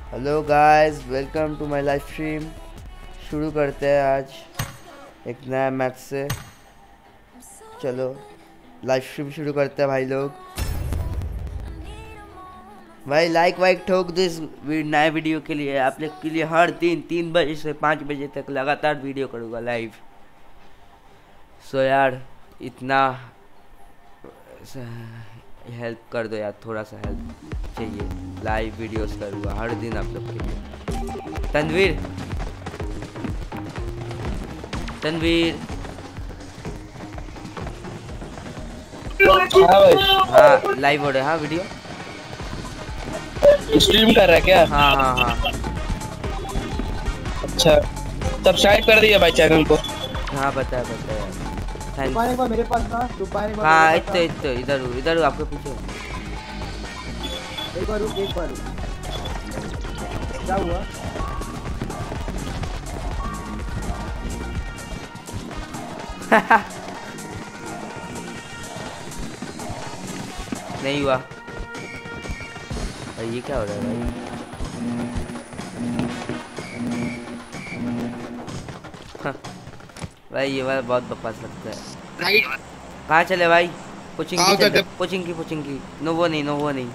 Hello guys, welcome to my live stream. शुरू करते हैं आज एक नया मैच से। चलो लाइव स्ट्रीम शुरू करते हैं भाई लोग। भाई लाइक वाइक ठोक दो इस नए वीडियो के लिए। आप लोग के लिए हर दिन 3 बजे से 5 बजे तक लगातार वीडियो करूँगा लाइव। सो यार इतना हेल्प कर दो यार, थोड़ा सा हेल्प चाहिए। लाइव वीडियोस करूँगा हर दिन आप लोग के लिए। तनवीर तनवीर हाँ भाई, हाँ लाइव हो रहा है। हाँ वीडियो स्ट्रीम कर रहा है क्या? हाँ हाँ हाँ अच्छा, सब्सक्राइब कर दिया भाई चैनल को। हाँ पता है यार। थैंक्स। एक बार मेरे पास था, एक बार हाँ मेरे पास था। इतो इधर आपके पीछे। एक बार रुक, एक बार रुक। क्या हुआ? नहीं हुआ भाई। ये क्या हो रहा है भाई? भाई ये वाला बहुत बकवास लगता है। कहाँ चले भाई? कोचिंग की चले, कोचिंग की। नो वो नहीं।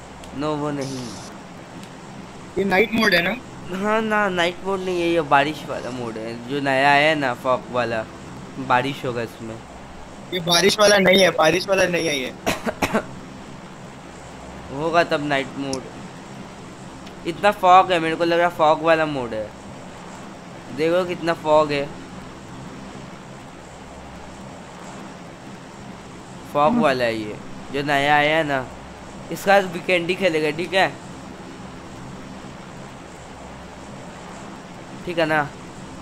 ये नाइट मोड है ना? हाँ ना, नाइट मोड नहीं है, ये बारिश वाला मोड है जो नया आया है ना, फॉग वाला। बारिश होगा इसमें। ये बारिश वाला नहीं है, बारिश वाला नहीं है ये। होगा तब नाइट मोड। इतना फॉग है, मेरे को लग रहा फॉग वाला मोड है। देखो कितना फॉग है। फॉग वाला है ये जो नया आया है ना। इसका वीकेंड ही खेलेगा, ठीक है? ठीक है ना?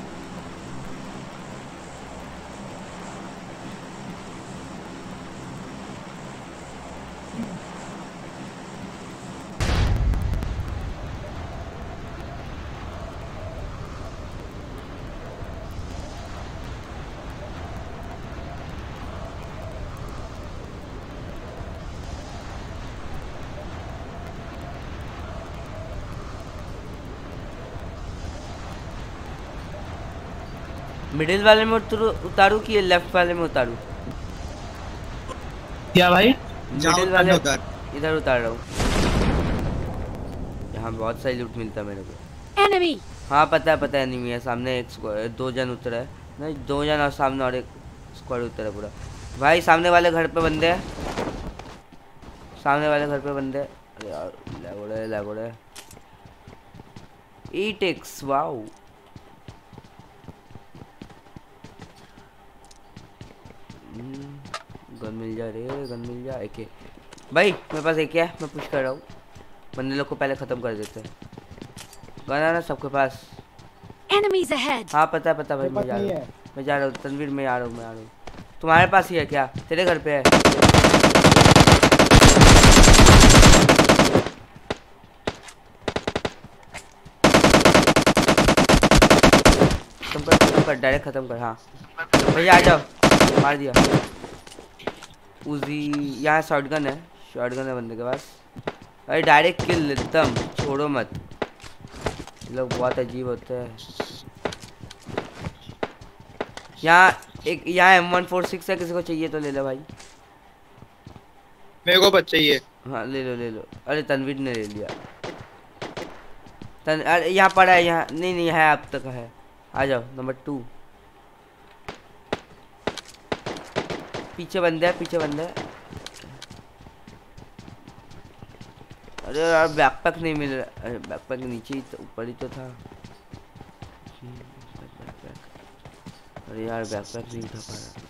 मिडिल वाले में उतारू कि लेफ्ट वाले में उतारू? क्या भाई? मिडिल वाले इधर उतार रहा हूँ। यहाँ बहुत सारी लूट मिलता है मेरे को। Enemy! हाँ पता है एनिमी है सामने। एक स्क्वाड, 2 जन उतरा है। नहीं 2 जन और सामने और एक स्क्वाड उतरा है पूरा। भाई सामने वाले घर पे बंदे हैं। अरे यार लागोड़े। ईटेक्स वाओ। गन मिल जा एक। भाई मेरे पास एक है, मैं पुश कर रहा हूँ। बंदे लोग को पहले खत्म कर देते हैं। गन है ना सबके पास? Enemies ahead! हाँ पता है भाई। मैं जा रहा हूँ तनवीर, मैं आ रहा हूँ। तुम्हारे पास ही है क्या? तेरे घर पे है? खत्म कर डायरेक्ट खत्म कर। हाँ भैया आ जाओ, मार दिया। उजी यहाँ शॉटगन है बंदे के पास। भाई डायरेक्ट किल एकदम, छोड़ो मत। ये लोग बहुत अजीब होते हैं। यहाँ M146 है, किसी को चाहिए तो ले लो भाई। मेरे को बच चाहिए। हाँ ले लो। अरे तनवीर ने ले लिया। अरे यहाँ पड़ा है, यहाँ नहीं है, आप तक है। आ जाओ नंबर 2। पीछे बंदे है। अरे यार बैकपैक नहीं मिल रहा। अरे बैकपैक नीचे ही तो, ऊपर ही तो था। अरे यार बैकपैक नहीं उठा पा रहा।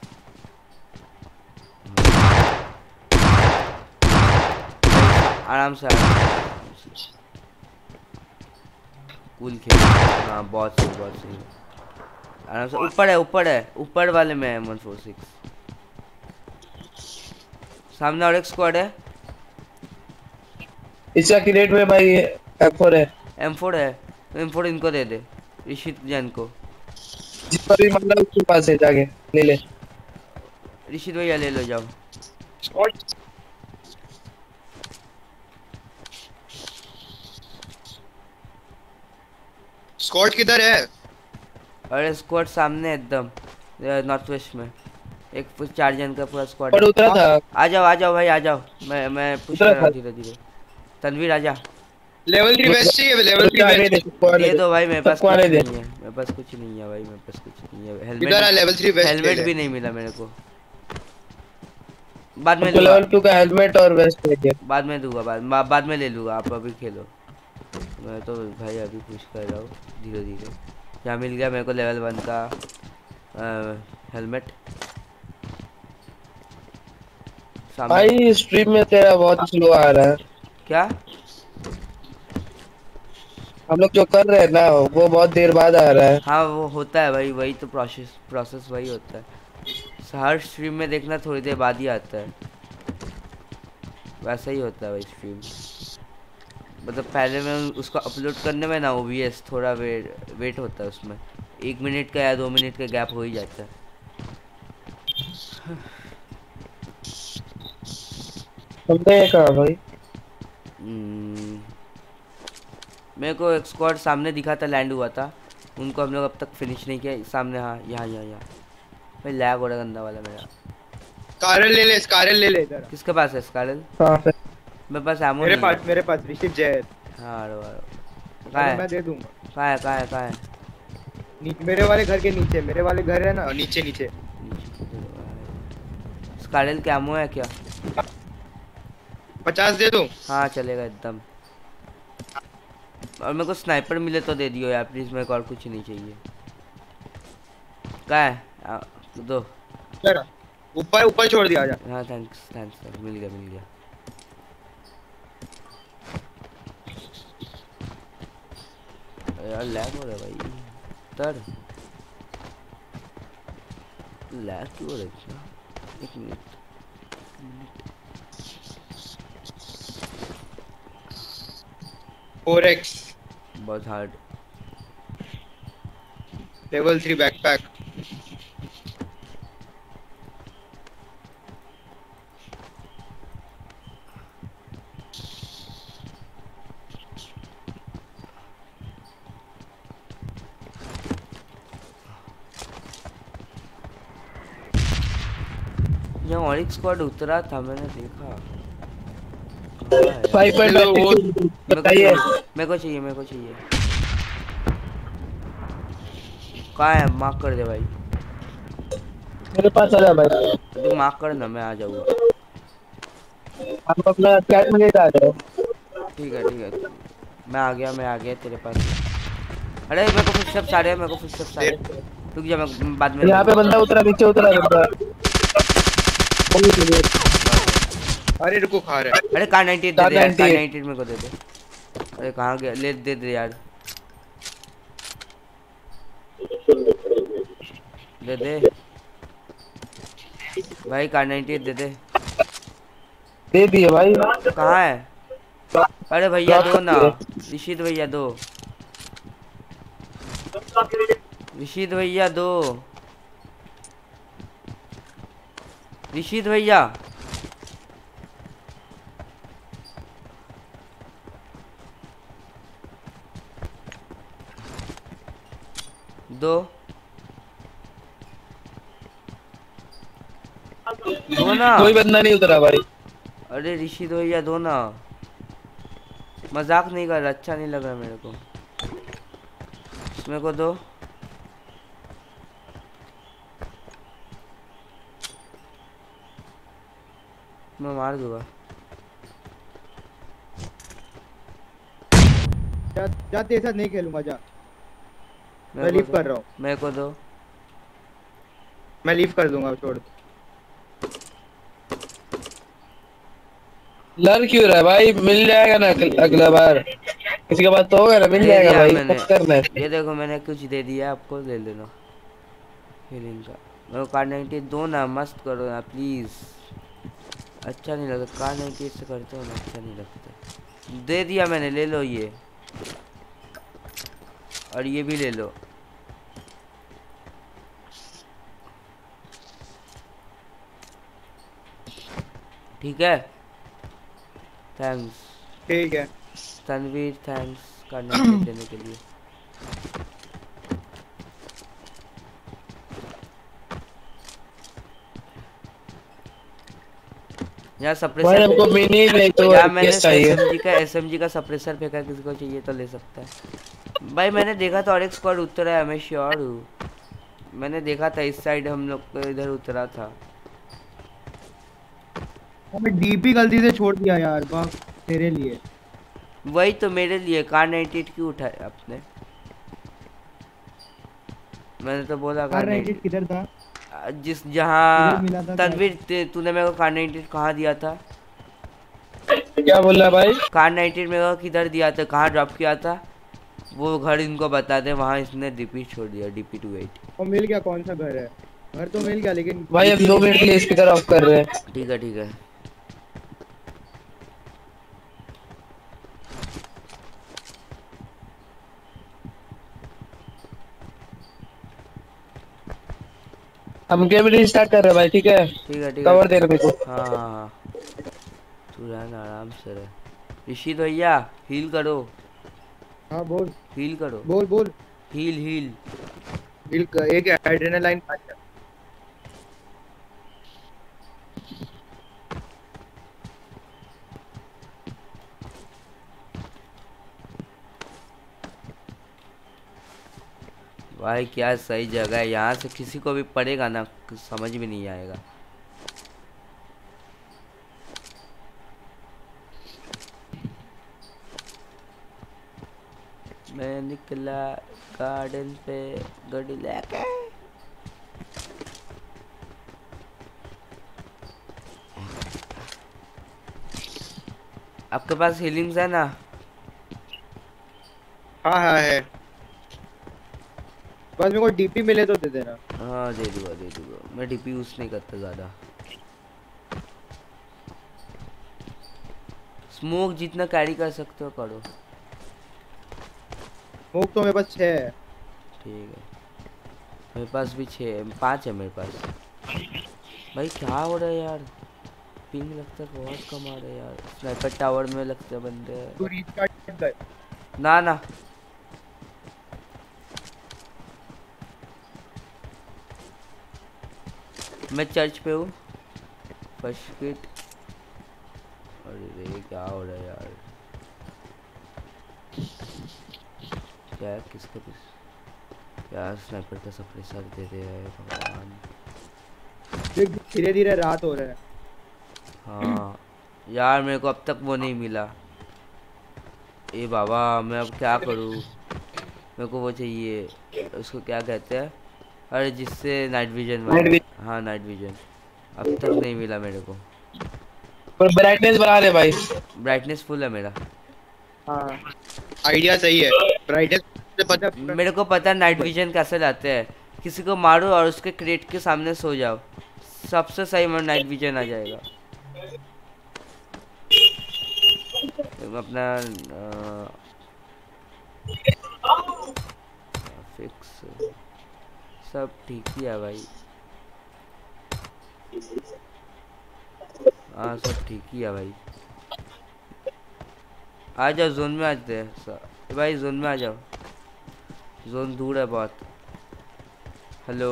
आराम से कूल खेल। हाँ बहुत सही। आराम से। ऊपर वाले में है M146। सामने और एक स्क्वाड है। इसका क्रेट में भाई M4 है। M4 इनको दे दे, ऋषित जैन को। जिस पर भी मारना उसके पास है, जाके ले ले। ऋषित भैया ले लो जाओ। स्क्वाड किधर है? अरे स्क्वाड सामने एकदम नॉर्थ वेस्ट में एक 4 जन का पूरा स्क्वाड पर है। उतरा था। आ जाओ भाई आ जाओ, मैं पुश उतरा कर रहा था। हूँ धीरे धीरे। तनवीर आजा। लेवल 3 वेस्ट चाहिए, लेवल 3 आने दे, वेस्ट। सबको आने दे दो भाई, मेरे पास सबको कुछ आने दे। नहीं है, मेरे पास कुछ नहीं है भाई, मेरे पास कुछ नहीं है। इधर आ, लेवल 3 वेस्ट ले हेलमेट ले। भी नहीं मिला मेरे को। बाद में सबको लूंगा, लेवल 2 का हेलमेट और वेस्ट दे दिया। बाद में दूंगा, बाद में ले लूंगा, आप अभी खेलो। मैं तो भाई अभी पुश कर रहा हूँ धीरे धीरे। यहाँ मिल गया मेरे को लेवल 1 का हेलमेट सामने। भाई स्ट्रीम में तेरा बहुत स्लो आ रहा है। क्या? हम लोग जो कर रहे हैं ना वो बहुत देर बाद आ रहा है। हाँ वो होता है भाई, वही तो प्रोसेस वही होता है। हर स्ट्रीम में देखना थोड़ी देर बाद ही आता है, वैसा ही होता है भाई स्ट्रीम। मतलब पहले में उसको अपलोड करने में ना OBS थोड़ा वेट होता है उसमें, 1 मिनट का या 2 मिनट का गैप हो ही जाता है। तुमने कहा भाई? मेरे को एक स्क्वाड सामने दिखा था, लैंड हुआ था, उनको हम लोग अब तक फिनिश नहीं किया। सामने हाँ, यहाँ भाई लैग हो रहा गंदा वाला मेरा। स्कारल ले ले, स्कारल ले ले इधर। किसके पास है स्कारल? कहां पे? मेरे पास एमो मेरे नहीं है। पास, मेरे पास ऋषित जय। हाँ अरे मैं कहाँ दे दूंगा। है? मेरे वाले घर के नीचे, मेरे वाले घर है ना। और नीचे नीचे। स्कारल का एमो है क्या? 50 दे दूं? हाँ चलेगा एकदम। और मेरे को स्नाइपर मिले तो दे दियो यार प्लीज, मेरे को और कुछ नहीं चाहिए। कहाँ है? दो। इधर ऊपर ऊपर छोड़ दिया। आजा। हाँ थैंक्स मिल गया। यार लैग हो रहा है भाई, लैग क्यों हो रहा है? एक मिनट। 4x बहुत हार्ड। Level 3 backpack. यहाँ और एक स्क्वाड उतरा था, मैंने देखा। बताइए। मेरे को चाहिए। कहाँ है? मार्क कर दे भाई। मेरे पास आ जा भाई। तू मार्क कर ना, मैं आ जाऊँगा। हम अपना फ्लैट में लेकर आ जाओ। ठीक है मैं आ गया तेरे पास। अरे मेरे को फुटस्टेप्स आ रहे हैं, रुक जा, मैं बाद में। यहाँ पे बंदा उतरा, नीचे उतरा बंदा। अरे रुको, खा रहा है। अरे कार 98 दे दे यार, कार 98 मेरे को दे दे। अरे कहाँ गया? ले दे यार, दे भाई, कार 98 दे दे दिए भाई। कहाँ है? अरे भैया दो ना, ऋषित भैया दो, ऋषित भैया दो ना। कोई बंदा नहीं उतरा भाई। अरे ऋषित भैया दो ना, मजाक नहीं कर रहा, अच्छा नहीं लग रहा मेरे को। मेरे को दो। मैं मार दूंगा। जा तेरे साथ नहीं खेलूंगा, जा। मैं लीव कर रहा हूँ। मेरे को दो। मैं लीव कर दूंगा, छोड़। लड़ क्यों रहा है भाई? मिल जाएगा ना अगला बार, किसी के पास तो होगा ना, मिल जाएगा भाई। कुछ करना है। ये देखो मैंने कुछ दे दिया आपको, ले लेना हीलिंग का। मेरे को कार 98 दो ना, मस्त करो ना प्लीज। अच्छा नहीं लगता कार 98 से करते हो ना, अच्छा नहीं लगता। दे दिया मैंने, ले लो ये, और ये भी ले लो। ठीक है, थैंक्स। ठीक है तनवीर, थैंक्स कार 98 देने के लिए। यहाँ भाई सप्रेसर हमको मिनी नहीं तो यहाँ मैंने केस चाहिए। एसएमजी का सप्रेसर फेंका, किसी को चाहिए तो ले सकता है भाई। मैंने देखा था और एक स्क्वाड उतरा है, मैं श्योर हूँ, मैंने देखा था इस साइड हम लोग को इधर उतरा था। मैं डीपी गलती से छोड़ दिया यार, बस तेरे लिए। वही तो मेरे लिए कार 98 क्यों उठाया आपने? मैंने तो बोला कार 98 किधर था? जिस जहाँ मिला था तनवीर तूने मेरे को कार 98 कहाँ दिया था? क्या बोल रहा भाई? कार 98 मेरे को किधर दिया था, कहाँ ड्रॉप किया था? वो घर इनको बता दे, वहाँ इसने डीपी छोड़ दिया, डीपी 28। और मिल गया, कौन सा घर है? घर तो मिल गया लेकिन भाई अब 2 मिनट के लिए स्पीकर ऑफ कर रहे हैं। ठीक है ठीक है। हम गेम रिस्टार्ट कर रहे हैं भाई, ठीक है? ठीक है ठीक है। कवर दे रहे मेरे को। हाँ हाँ हाँ, तू रहना आराम से रह। ऋषि भैया हील करो। हाँ बोल हील करो, बोल बोल। Heal heal. एक एड्रेनालाइन भाई क्या सही जगह है, यहाँ से किसी को भी पड़ेगा ना समझ में नहीं आएगा। मैं निकला गार्डन पे गाड़ी लेके। आपके पास हीलिंग्स है ना? हाँ हाँ है। बस मेरे को डीपी मिले तो दे देना। हाँ दे दूंगा, मैं डीपी यूज नहीं करता ज़्यादा। स्मोक जितना कैरी कर सकते हो करो। स्मोक तो मेरे पास 6 है। ठीक है, मेरे पास भी 5 है मेरे पास। भाई क्या हो रहा है यार, पिंग लगता है बहुत कम आ रहा है यार। स्नाइपर टावर में लगते हैं बंदे। तू रीस्टार्ट कर। ना ना मैं चर्च पे हूँ। First kit. अरे रे क्या हो रहा है यार, क्या किसका यार स्नाइपर का सप्रेसर दे दे है भगवान। धीरे धीरे रात हो रहा है। हाँ यार मेरे को अब तक वो नहीं मिला। ए बाबा मैं अब क्या करूँ, मेरे को वो चाहिए, उसको क्या कहते हैं, अरे जिससे नाइट विजन वाला। हाँ नाइट विजन अब तक नहीं मिला मेरे को। पर ब्राइटनेस बढ़ा दे भाई। ब्राइटनेस फुल है मेरा। हाँ आइडिया सही है। ब्राइटनेस पता मेरे को पता है नाइट विजन कैसे लाते हैं, किसी को मारो और उसके क्रेट के सामने सो जाओ, सबसे सही में नाइट विजन आ जाएगा। अपना फिक्स सब ठीक ही है भाई। हाँ सब ठीक ही है भाई। आ जाओ जोन में, आ जाते हैं भाई, जोन में आ जाओ, जोन दूर है बहुत। हेलो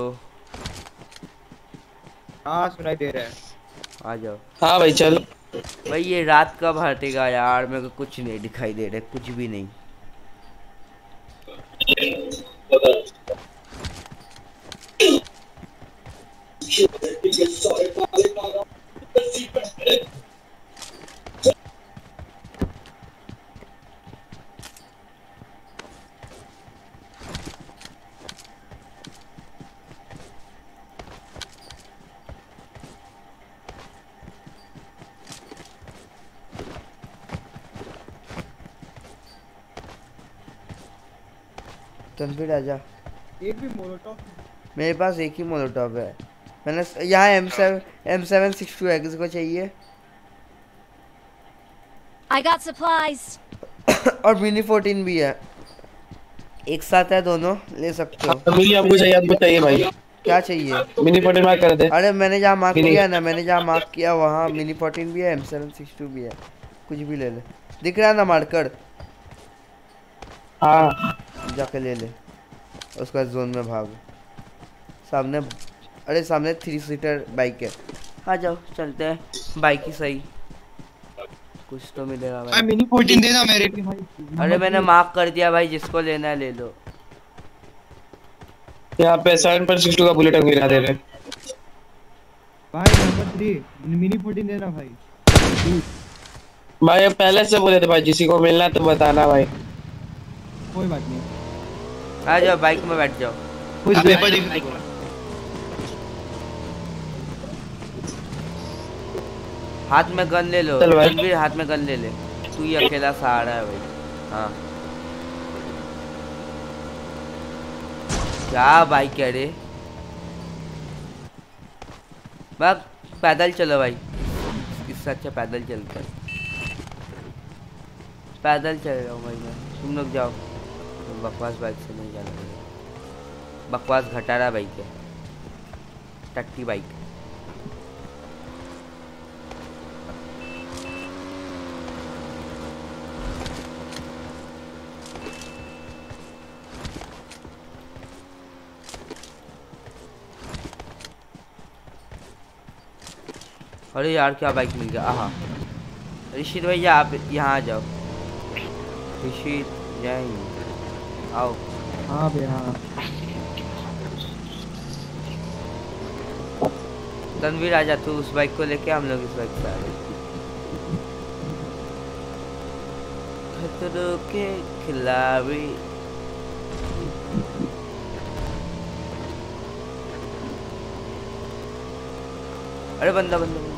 हाँ सुनाई दे रहा है। आ जाओ। हाँ भाई चलो। भाई ये रात कब हटेगा यार, मेरे को कुछ नहीं दिखाई दे रहा, कुछ भी नहीं। तनवीर आजा। एक भी मोलोटॉव मेरे पास एक ही मोलोटॉव है। मैंने यहाँ M762 है, किसी को चाहिए? I got supplies. और मिनी 14 भी है, एक साथ है दोनों, ले सकते हो। हाँ, मिनी आपको चाहिए भाई। क्या चाहिए? मिनी 14 मार्क कर दे। अरे मैंने जहाँ मार्क किया ना, मैंने जहाँ मार्क किया वहाँ मिनी 14 भी है, M762 भी है, कुछ भी ले ले। दिख रहा है ना मार्कर? हाँ जाके ले ले, उसका जोन में भाग। सामने, अरे सामने 3 सीटर बाइक है, आ जाओ चलते हैं बाइक ही सही, कुछ तो मिलेगा भाई भाई। मिनी 14 देना मेरे को। अरे मैंने मार्क कर दिया भाई, जिसको लेना है ले लो। यहाँ पे 7.62 का बुलेट गिरा दे रहे। भाई नंबर 3 मिनी 14 देना भाई। भाई अब पहले से बोले थे भाई, किसी को मिलना तो बताना भाई। कोई बात नहीं। आ जाओ बाइक में बैठ जाओ। कुछ हाँ, दे पेपर दिख। हाथ में गन ले लो चल भाई। रणवीर, हाथ में गन ले ले, तू ही अकेला सहारा है भाई। हाँ क्या बाइक है रे, बस पैदल चलो भाई, इससे अच्छा पैदल चलता है। पैदल चल रहा हूँ भाई मैं, तुम लोग जाओ। तो बकवास बाइक से नहीं जाना पड़ेगा, बकवास घटारा बाइक है, टट्टी बाइक। अरे यार क्या बाइक मिल गया। आहा ऋषित भैया आप यहाँ आ जाओ। ऋषित जय हिंद, आओ। हाँ भैया हाँ। तनवीर आ जा, तू उस बाइक को लेके, हम लोग इस बाइक से आ गए। खतरों के खिलाड़ी। अरे बंदा बंदा बंदा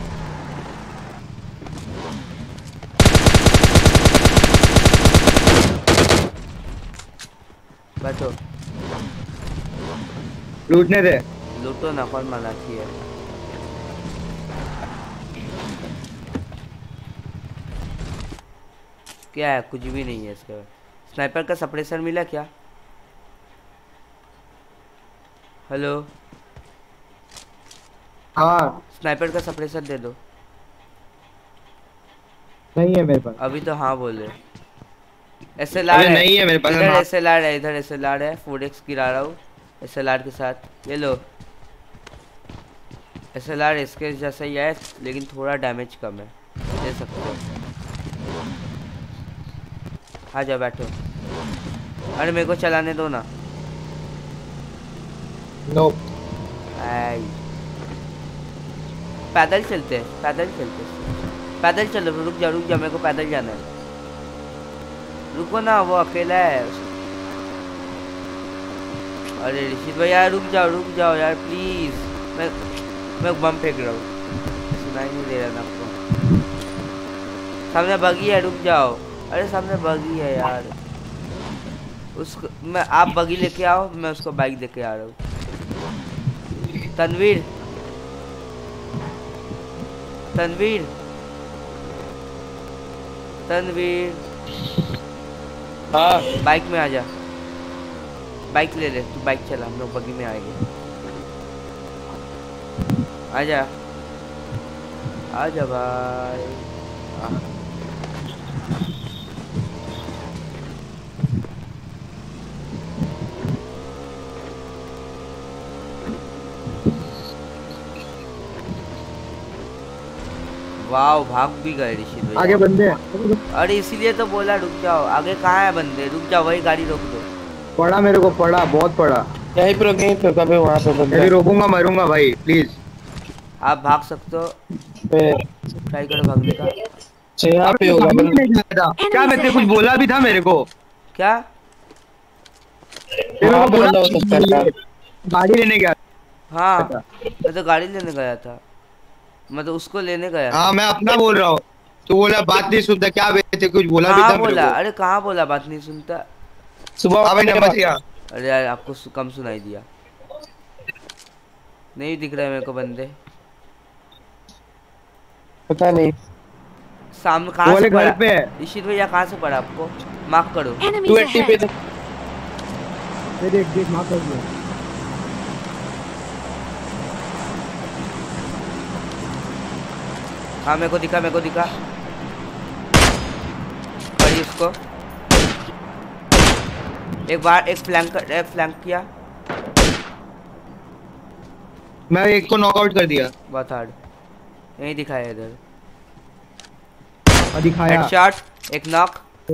बैठो, लूटने दे। लूटो ना, कौन मना किया है। क्या है, कुछ भी नहीं है इसका। स्नाइपर का सप्रेसर मिला क्या? हेलो, हाँ स्नाइपर का सप्रेसर दे दो। नहीं है मेरे पास। अभी तो हाँ बोले। एसएलआर अरे है नहीं है मेरे पास। इधर, हाँ। एसएलआर है इधर, एसएलआर है 4x गिरा रहा हूँ एसएलआर के साथ, ये लो। एसएलआर इसके जैसा ही है लेकिन थोड़ा डैमेज कम है, दे सकते हो। आ जाओ बैठो। अरे मेरे को चलाने दो ना। नो। आई पैदल चलते हैं, पैदल चलते हैं, पैदल चलो। रुक जा मेरे को पैदल जाना है। रुको ना, वो अकेला है। अरे ऋषित भैया रुक जाओ यार प्लीज। मैं बम फेंक रहा हूँ, सुनाई नहीं दे रहा ना आपको। सामने बगी है, रुक जाओ। अरे सामने बगी है यार, उसको मैं, आप बगी लेके आओ, मैं उसको बाइक देके आ रहा हूँ। तनवीर तनवीर तनवीर हाँ बाइक में आ जा, बाइक ले ले, तू बाइक चला, हम लोग बगी में आएंगे। आजा आजा भाई। वाह भाग भी गए ऋषि भैया। आगे बंदे हैं। अरे इसीलिए तो बोला रुक जाओ, आगे कहाँ है बंदे, रुक जाओ, वही गाड़ी रोक दो। पड़ा मेरे को, पड़ा बहुत पड़ा। यहीं पे कभी वहाँ पे बंदा अभी रोकूंगा, मरूंगा भाई प्लीज। आप भाग सकते हो, पे ट्राई करो भागने का। से यहाँ पे होगा गाड़ी बंदा। लेने गया था। क्या मैं कुछ बोला भी था मेरे को? क्या वहाँ पे बंदा हो सकता है। गाड़ी लेने गया। हाँ मैं तो गाड़ी लेने गया था, मैं तो उसको लेने गया था। हाँ मैं अपना बोल रहा हूँ। तू बोला बात नहीं सुनता, क्या बेटे कुछ बोला भी था कहाँ मेरे बोला? को। अरे कहाँ बोला, बात नहीं सुनता। सुबह हाँ भाई नंबर 3। अरे यार आपको कम सुनाई दिया, नहीं दिख रहे मेरे को बंदे। पता नहीं। सामने कहाँ से वाले पड़ा? घर पे है। ऋषित भैया कहाँ से पड़ा आपको? मार्क करो। Enemies 280 पे ahead! देख देख माफ कर दिया। हाँ मेरे को दिखा, करी उसको। एक बार एक फ्लैंक किया। मैं एक को नॉकआउट कर दिया। बहुत हार्ड। यही दिखाया इधर। दिखाया। हेडशॉट, एक नॉक।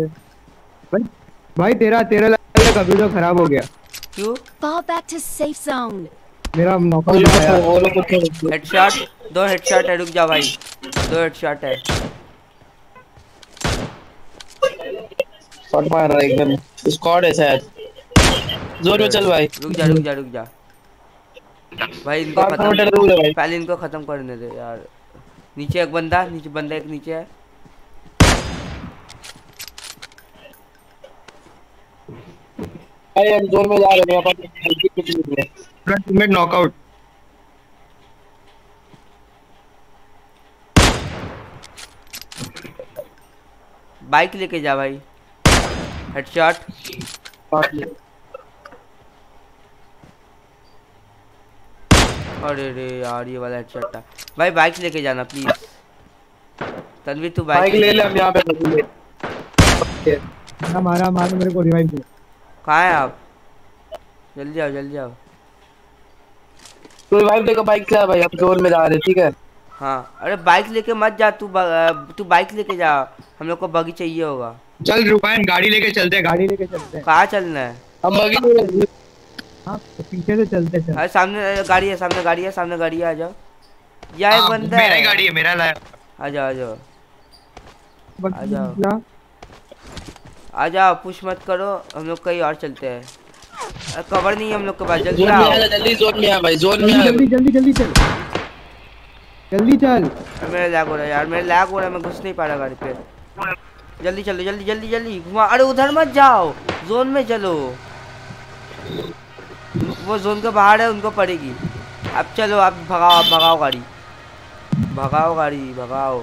भाई तेरा तेरा लगता है कंप्यूटर खराब हो गया। क्यों? Fall back to safe zone. मेरा वो नॉकआउट लोग दिखाया। वो लोग कुछ हेडशॉट, 2 हेडशॉट है, रुक जा भाई। 2 हेडशॉट है। शॉट मार रहा है एकदम। स्क्वाड है शायद। जोर में चल भाई। रुक जा रुक जा रुक जा भाई, इनको कार खत्म, काउंटर दूर है भाई। पहले इनको खत्म करने दे यार। नीचे एक बंदा, नीचे बंदा एक नीचे है। भाई हम जोर में जा रहे हैं, मेरे पास हल्की कुछ नहीं है। फ्रंट में नॉकआउट। बाइक लेके जा भाई। हेडशॉट। अरे रे यार, ये वाला हेडशॉट था भाई। बाइक लेके जाना प्लीज। तनवीर तू बाइक बाइक ले ले, हम यहाँ पे फंसेंगे। मारा मारा मेरे को रिवाइव दे। कहाँ है आप? जल्दी आओ जल्दी आओ। तू रिवाइव देकर बाइक से आ भाई, हम जोर में जा रहे हैं, ठीक है? हाँ, अरे बाइक लेके मत जा तू। तू बाइक लेके जा, हम लोग को बगी चाहिए होगा। चल रुपायन, गाड़ी लेके चलते हैं। गाड़ी लेके चलते हैं। कहाँ चलना है? हम बगी हाँ तो पीछे से चलते चल। अरे सामने गाड़ी है, सामने गाड़ी है, सामने गाड़ी है, आ जाओ। यहाँ एक बंदा मेरा ही है। गाड़ी है, मेरा लाया। आ जाओ आ जाओ आ जाओ जाओ। आ जाओ, पुश मत करो, हम लोग कहीं और चलते हैं। अरे कवर नहीं है हम लोग के पास, जल्दी जोर में आओ। आ जा, जल्दी जोर में आ भाई, जोर में आ। जल्दी जल्दी जल्दी चल। जल्दी चल। अरे मेरा लैग हो रहा है यार, मेरा लैग हो रहा है, मैं घुस नहीं पा रहा गाड़ी पे। जल्दी चलो, जल्दी जल्दी जल्दी घुमा। अरे उधर मत जाओ, जोन में चलो। वो जोन के बाहर है, उनको पड़ेगी। अब चलो, आप भगाओ, आप भगाओ गाड़ी, भगाओ गाड़ी, भगाओ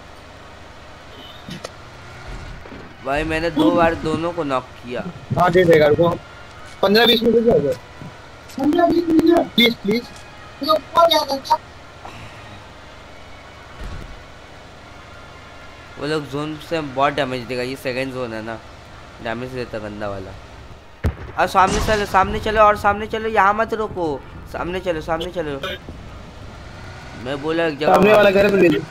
भाई। मैंने 2 बार दोनों को नॉक किया। हाँ दे देगा रुको। 15-20 मिनट हो गए। 15-20 मिनट प्लीज प्लीज। वो लोग जोन से बहुत डैमेज देगा। ये सेकंड जोन है ना, डैमेज देता गंदा वाला। और सामने चलो, सामने चलो, और सामने चलो, यहाँ मत रोको। सामने चलो, सामने चलो। मैं बोला एक जगह सामने वाला घर पे ले लो।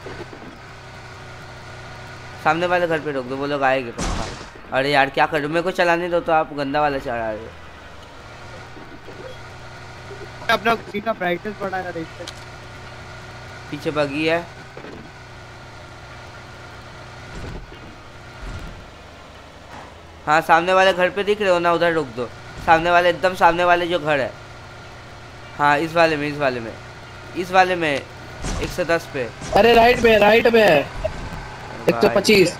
सामने वाले घर पे रोक दो, वो लोग आएंगे पक्का। अरे यार क्या कर रहे हो, मेरे को चलाने दो तो आप गंदा वाला चला रहे हो। अपना सीधा ब्राइटनेस बढ़ाना देखते। पीछे बगी है। हाँ, सामने वाले घर पे दिख रहे हो ना, उधर रोक दो। सामने वाले, एकदम सामने वाले जो घर है। हाँ, इस वाले में, इस वाले में, इस वाले में 110 पे। अरे राइट में, राइट में 125।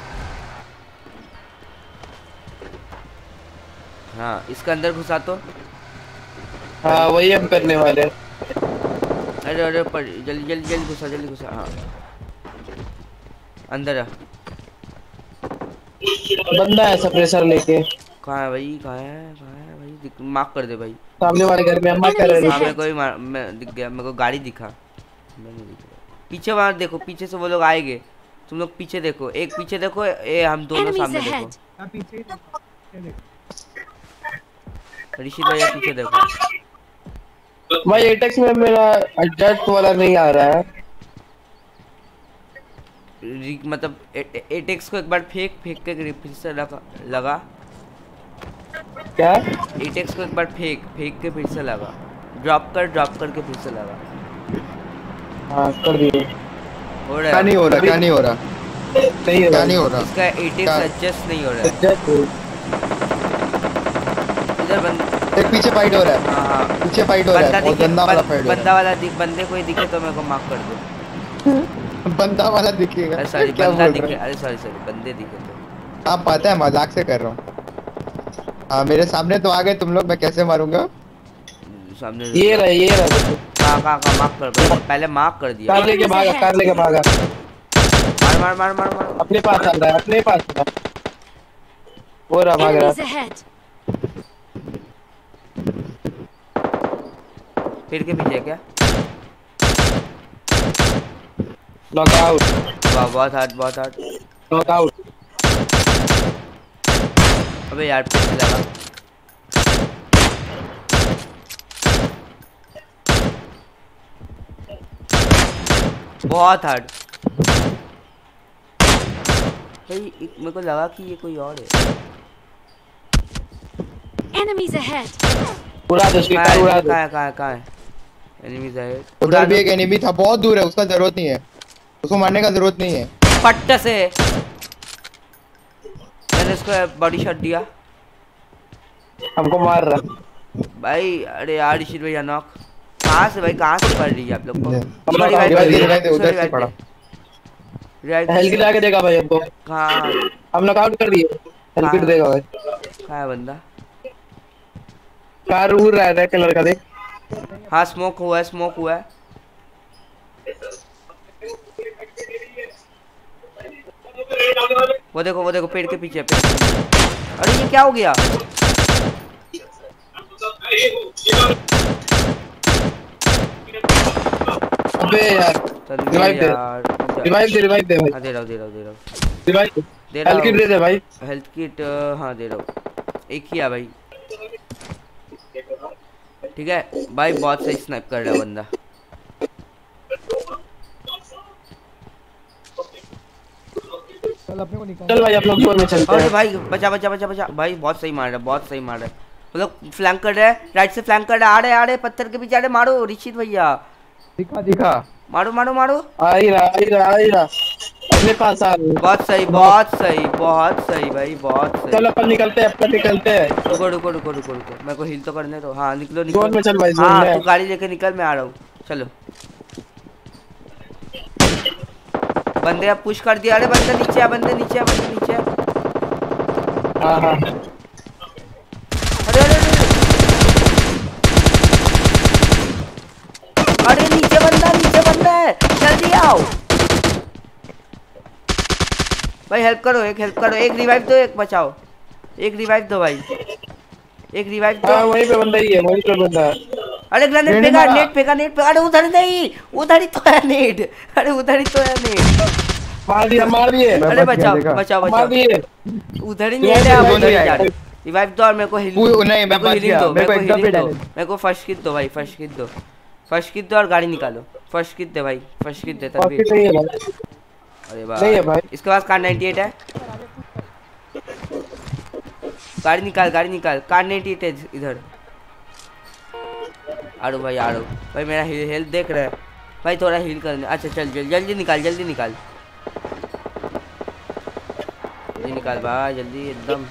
हाँ, इसके अंदर घुसा तो। हाँ वही हम करने वाले। अरे अरे पर जल्दी जल्दी जल्दी घुसा, जल्दी घुसा। हाँ, अंदर आ। बंदा है सप्रेसर लेके। कहाँ है भाई, कहाँ है, कहाँ है भाई? मार्क कर दे भाई। सामने वाले घर में हम कर रहे हाँ, हैं। मेरे को भी मैं दिख गया, मेरे को गाड़ी दिखा। मैं नहीं दिख रहा। पीछे वहाँ देखो, पीछे से वो लोग आएंगे। तुम लोग पीछे देखो, एक पीछे देखो, ये हम दोनों Enemies सामने ahead. देखो। पीछे ही देखो। ऋषि भैया पीछे देखो। भाई एटेक्स में मेरा एडजस्ट वाला नहीं आ रहा है। मतलब एटेक्स को एक बार फेंक के फिर से लगा। क्या? एटेक्स को एक बार फेंक के फिर से लगा। ड्रॉप करके फिर से लगा। हाँ कर दिए। हो रहा क्या है? नहीं हो रहा, क्या नहीं हो रहा, सही है क्या भाई। नहीं हो रहा? इसका एटेक्स एडजस्ट नहीं हो रहा है। एडजस्ट हो। इधर एक पीछे फाइट हो रहा है, हाँ हाँ, पीछे फाइट हो रहा है, बहुत गंदा वाला फाइट हो बंदा वाला बंदे कोई दिखे तो मेरे को मार्क कर दो। रहा है। बंदा वाला दिखेगा। अरे सॉरी, क्या बंदा बोल दिखे, रहे अरे सॉरी बंदे दिखे तो। आप पता है मजाक से कर रहा हूँ। हाँ मेरे सामने तो आ गए तुम लोग, मैं कैसे मारूंगा? सामने ये रहा। कहाँ मार्क कर, पहले मार्क कर दिया। कार लेके भागा। मार। अपने पास आ रहा है, अपने पास आ रहा है। वो रहा, भाग Enemies रहा। ahead. फिर के पीछे है क्या? नॉकआउट। वाह, बहुत हार्ड। नॉकआउट। अबे यार पीछे लगा। बहुत हार्ड। भाई मेरे को लगा कि ये कोई और है। Enemies ahead. उड़ा दो उसकी कार उड़ा दो। कहाँ है एनिमीज है। उधर भी एक एनिमी था, बहुत दूर है, उसका जरूरत नहीं है, उसको मारने का जरूरत नहीं है। पट्ट से मैंने इसको बॉडी शॉट दिया। हमको मार रहा भाई अरे यार ऋषित भैया नॉक। कहाँ से भाई, कहाँ से पड़ रही है आप लोग को? उधर से पड़ा। हेल्थ किट आके देगा भाई हमको। कहाँ हम नॉकआउट कर दिए। हेल्थ किट देगा भाई। कहाँ है बंदा? कार उड़ रहा है रेड कलर का, देख। हाँ स्मोक हुआ है, स्मोक हुआ है। वो देखो पेड़ के पीछे, पेड़ के पीछे। अरे ये क्या हो गया? अबे यार रिवाइव दे, रिवाइव दे भाई। दे रहा हूँ रिवाइव दे रहा हेल्थ किट दे दे भाई। हेल्थ किट हाँ दे रहा हूँ। एक ही है भाई। ठीक है भाई, बहुत सही स्नाइप कर रहा है बंदा। चल भाई आप लोग जोन में चलते अरे हैं। भाई बचा भाई, बहुत सही मार रहा है, बहुत सही मार रहा है। वो लोग फ्लैंक कर रहे हैं, राइट से फ्लैंक कर रहे हैं। आ रहे पत्थर के पीछे। अरे मारो ऋषित भैया, दिखा मारो। आ ही रहा अपने पास आ रहा। बहुत सही भाई, बहुत सही। चल अपन निकलते हैं। रुको मेरे को हील तो करने दो। हाँ निकलो जोन में चल भाई, जोन हाँ में। तू गाड़ी लेके निकल, मैं आ रहा हूँ। चलो बंदे अब पुश कर दिया। अरे बंदे नीचे है। हाँ अरे नीचे बंदा है, जल्दी आओ भाई। हेल्प करो, एक रिवाइव दो, एक बचाओ। एक रिवाइव दो भाई, एक रिवाइव दो। हाँ वहीं पे बंदा ही है, वहीं पे बंदा है। अरे ग्रेनेड फेंका, नेट फेंका। अरे उधर नहीं, उधर ही तो है नेट। मार दिए। अरे बचाओ मार दिए। उधर ही नेट है। आप उधर ही जा रहे। रिवाइव दो और मेरे को हीलिंग दो। मेरे को फर्स्ट किट दो भाई, फर्स्ट किट दो और गाड़ी निकालो। फर्स्ट किट दे भाई, फर्स्ट किट दे तभी। अरे नहीं है भाई। इसके पास कार 98 है। गाड़ी निकाल, कार 98 है इधर। आरो भाई मेरा हेल्थ देख रहा है भाई, थोड़ा हील करने। अच्छा चल जल्दी निकाल भाई, जल्दी एकदम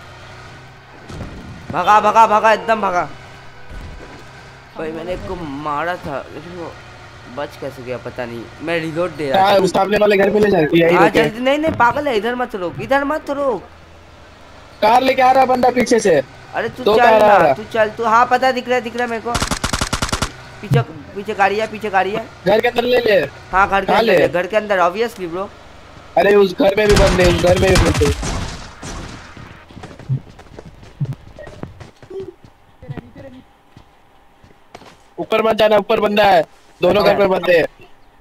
भागा एकदम भागा। भाई मैंने एक को मारा था लेकिन वो बच कैसे गया पता नहीं। मैं रिलोड दे रहा था। उस सामने वाले घर पे ले जाएगी। हाँ जल्दी, नहीं पागल है, इधर मत रोक। कार लेके आ रहा बंदा पीछे से। अरे तू चल। हाँ पता दिख रहा है मेरे को। पीछे गाड़ी है, घर के अंदर ले। हाँ घर के अंदर ऑब्वियसली ब्रो। अरे उस घर में भी बंदे, ऊपर मत जाना, ऊपर बंदा है। दोनों घर पे बंदे हैं।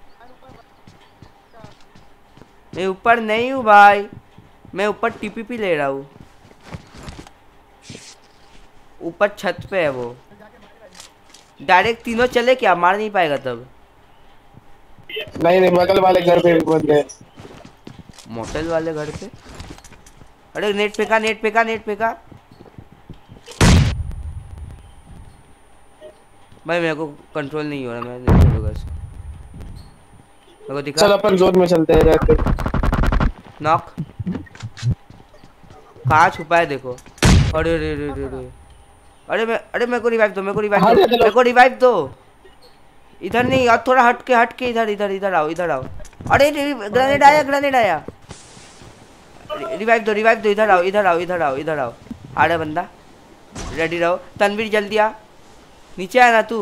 मैं ऊपर नहीं हूँ भाई, मैं ऊपर टीपीपी ले रहा हूँ। ऊपर छत पे है वो। डायरेक्ट तीनों चले क्या? मार नहीं पाएगा तब। नहीं बगल वाले घर पे बंदे हैं। मोटल वाले घर पे। अरे नेट फेंका। भाई मेरे को कंट्रोल नहीं हो रहा, मैं नहीं छोड़ूंगा इसको। मेरे को दिखा। चल अपन जोन में चलते हैं जाके। नॉक कहाँ छुपा है देखो। अरे मेरे को रिवाइव दो। इधर नहीं, और थोड़ा हट के इधर आओ। अरे ग्रेनेड आया। रिवाइव दो, इधर आओ। आ रहा बंदा, रेडी रहो। तनवीर जल्दी आ, नीचे आ ना तू।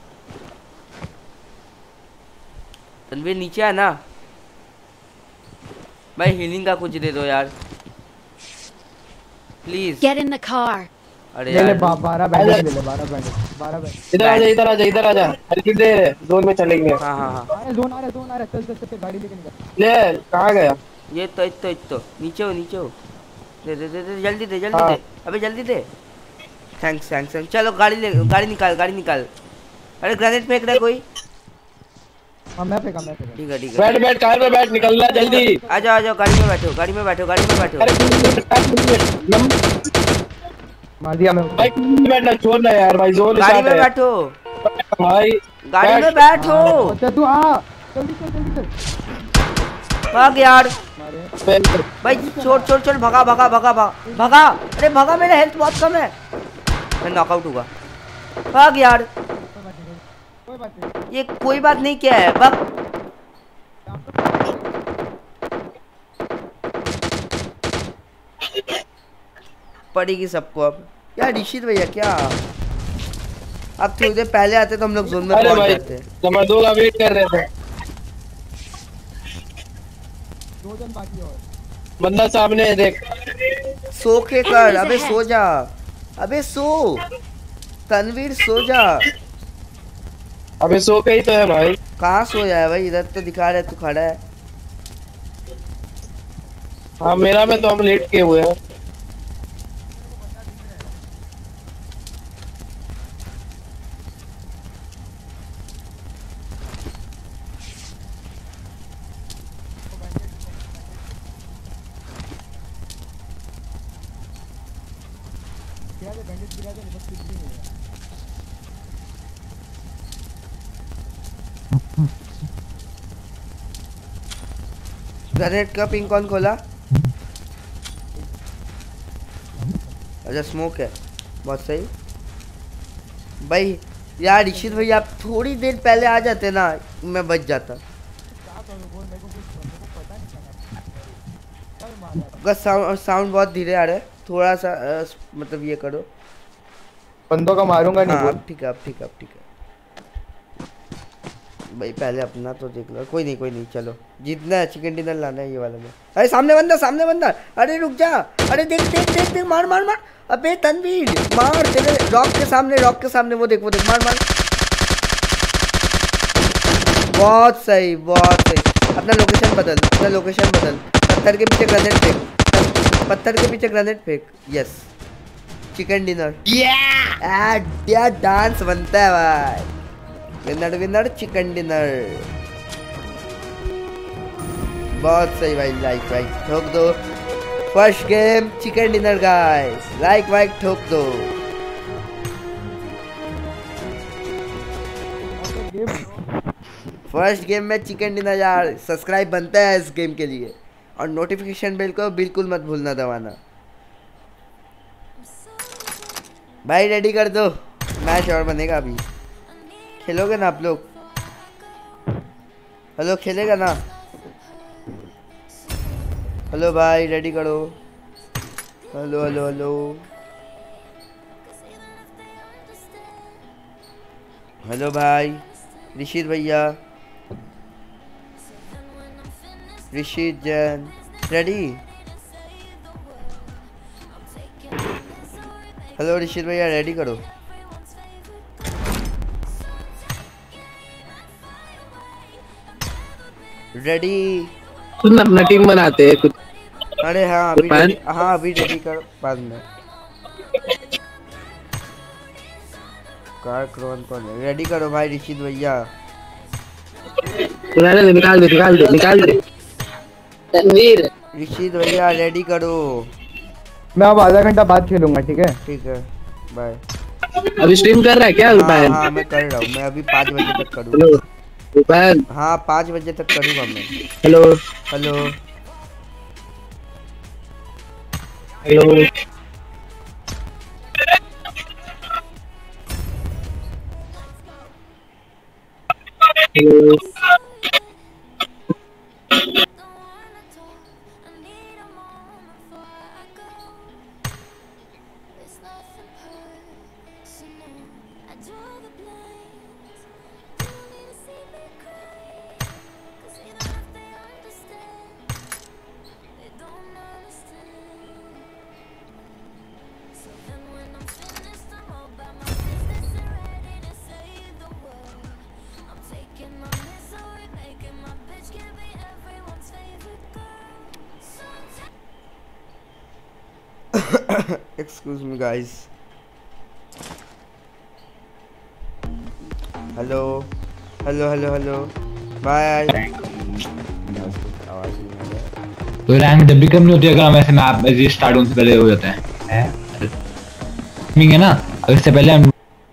तनवीर नीचे आ ना भाई। हीलिंग का कुछ दे दो यार please. Get in the car. अरे यार 12 बैंडेज ले ले, 12 बैंडेज। इधर आजा। हल्की दे, जोन में चलेंगे। हाँ अरे जोन आ रहा है। चल गाड़ी लेके निकल। ले कहाँ गया? ये तो नीचे हो। दे जल्दी दे। अबे जल्दी दे। थैंक्स। चलो गाड़ी निकाल। अरे ग्रेनेड फेंक रहा है कोई। हाँ मैं फेंका ठीक है बैठ बैठ कार में बैठ, निकलना जल्दी। आ जाओ गाड़ी में बैठो गाड़ी में बैठो गाड़ी में बैठो। मार दिया मैं उसको। भाई बैठना, छोड़ ना यार भाई, जोन गाड़ी स्टार्ट में है बैठो भाई। गाड़ी में बैठ। बैठो। अच्छा तू आ जल्दी चल भाग यार मारे भाई, छोड़ भगा भगा भगा भगा भगा। अरे भगा, मेरा हेल्थ बहुत कम है, मैं नॉकआउट हुआ। भाग यार, कोई बात नहीं। ये कोई बात नहीं, क्या है भाग। पड़ेगी सबको अब यार। ऋषित भैया क्या अब थोड़ी देर पहले आते तो हम लोग जोन में अरे पहुंच भाई जाते। नंबर 2 का वेट कर रहे थे, 2 जन बाकी और। बंदा सामने है देख। सो के कर, अबे सो जा, अबे सो तनवीर, सो जा। अबे सो के ही तो है भाई। कहाँ सोया है भाई, इधर तो दिखा रहा है तू खड़ा है। हाँ मेरा में तो हम लेट के हुए हैं। ग्रेनेड का पिंग कौन खोला? अच्छा स्मोक है, बहुत सही भाई। यार ऋषित भैया आप थोड़ी देर पहले आ जाते ना, मैं बच जाता। आपका साउंड बहुत धीरे आ रहा है, थोड़ा सा मतलब ये करो। बंदों का मारूंगा नहीं हाँ बोल। ठीक है, अब ठीक है भाई। पहले अपना तो देख लो। कोई नहीं चलो, जीतना है, चिकन डिनर लाना है ये वाला में। अरे सामने बंदा, अरे रुक जा। अरे देख मार। अबे तनवीर मार, तेरे रॉक के सामने वो देख मार। बहुत सही। अपना लोकेशन बदल। पत्थर के पीछे ग्रेनेड फेंक। यस, चिकन डिनर या डांस बनता है भाई। विनर चिकन डिनर, बहुत सही भाई। लाइक ठोक दो। First game chicken dinner guys, like ठोक दो। फर्स्ट गेम में चिकन डिनर यार। सब्सक्राइब बनता है इस गेम के लिए, और नोटिफिकेशन बेल को बिल्कुल मत भूलना दबाना भाई। रेडी कर दो, मैच और बनेगा अभी। खेलोगे ना आप लोग? हेलो, खेलेगा ना? हेलो भाई, रेडी करो। हेलो हेलो भाई, ऋषित भैया, ऋषित जैन, रेडी? हेलो ऋषित भैया, रेडी करो। रेडी? सुन, अपना टीम बनाते हैं कुछ। अरे हाँ अभी रेडी कर 5 मिनट। कार क्रोन कौन है? रेडी करो भाई ऋषित भैया। निकाल दे तनवीर। ऋषित भैया रेडी करो। मैं अब आधा घंटा बाद खेलूंगा, ठीक है? ठीक है, बाय। अभी स्ट्रीम कर रहा है क्या? हाँ मैं कर रहा हूँ, मैं अभी 5 बजे तक करूँगा। हाँ 5 बजे तक करूँगा मैं। Hello excuse me guys. Hello bye. तो रैंक जब भी कम नहीं होती अगर हम ऐसे मैप ऐसे स्टार्ट होने से पहले हो जाता है मीनिंग है ना, और इससे पहले हम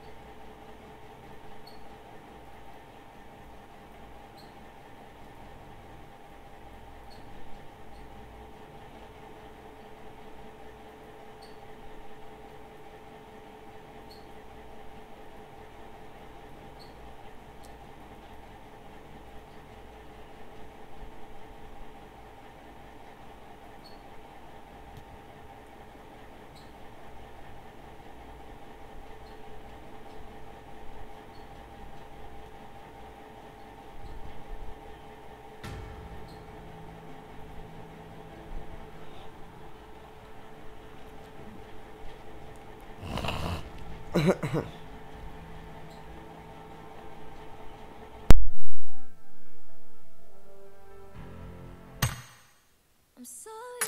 I'm sorry.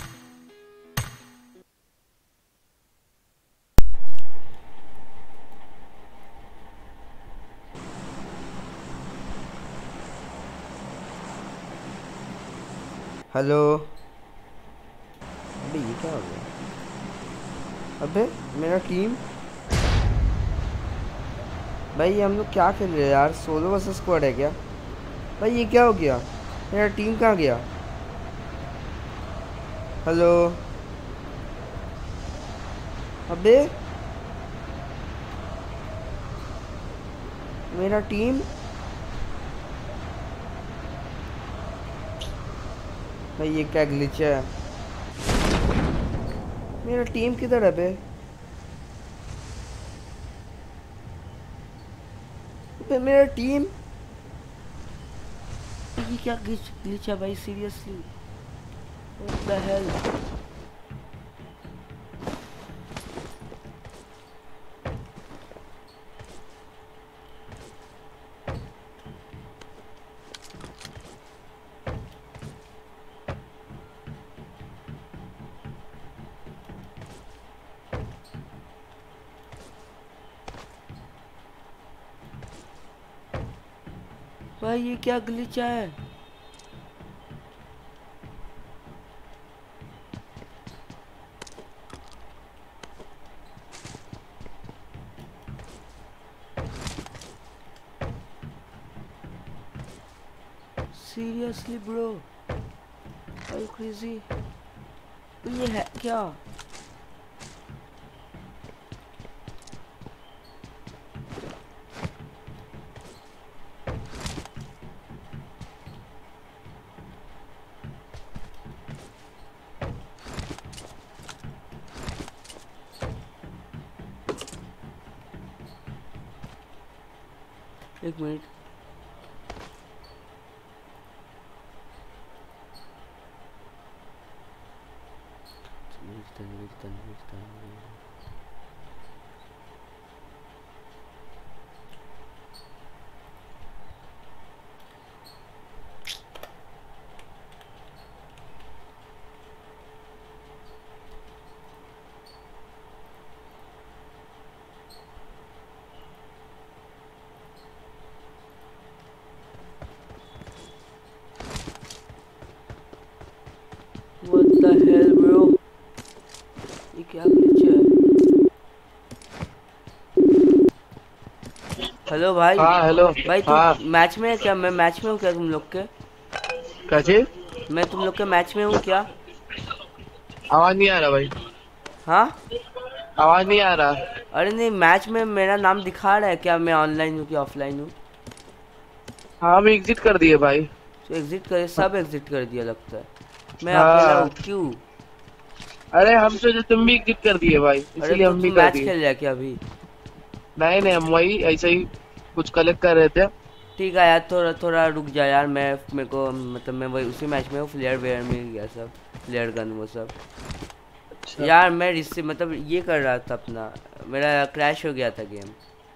हेलो। अबे ये क्या हो गया? अबे मेरा टीम भाई, ये हम लोग क्या खेल रहे हैं यार? सोलो वर्सेस स्क्वाड है क्या भाई? ये क्या हो गया? मेरा टीम कहाँ गया? हेलो। अबे मेरा टीम भाई, ये क्या ग्लिच है? मेरा टीम किधर है बे? अबे मेरा टीम, ये क्या ग्लिच है भाई? Seriously what the hell? भाई ये क्या ग्लिच है? Seriously bro, are you crazy? ये है क्या? एक minute, Tanveer. What the hell bro? ये क्या ग्लिच है? हेलो भाई। हाँ हेलो भाई तू हाँ। मैच में है क्या? मैं मैच में हूँ क्या तुम लोग के? कैसे? मैं तुम लोग के मैच में हूँ क्या? आवाज नहीं आ रहा भाई। हाँ आवाज नहीं आ रहा। अरे नहीं, मैच में मेरा नाम दिखा रहा है क्या? मैं ऑनलाइन हूँ कि ऑफलाइन हूँ? हाँ अभी एग्जिट कर दिए भाई। तो एग्जिट करे, सब एग्जिट कर दिया लगता है। मैं हाँ। अकेला हूँ क्यों? अरे हम सोचे तुम भी एग्जिट कर दिए भाई, अरे इसीलिए तो हम तू भी कर मैच दिए। खेल रहा है क्या अभी? नहीं नहीं, हम वही ऐसे ही कुछ कलेक्ट कर रहे थे। ठीक है यार, थोड़ा थोड़ा रुक जा यार। मेरे को मतलब मैं वही उसी मैच में हूँ। फ्लेयर वेयर मिल गया सब, फ्लेयर गन वो सब। अच्छा। यार मैं रिसीव मतलब ये कर रहा था अपना, मेरा क्रैश हो गया था गेम।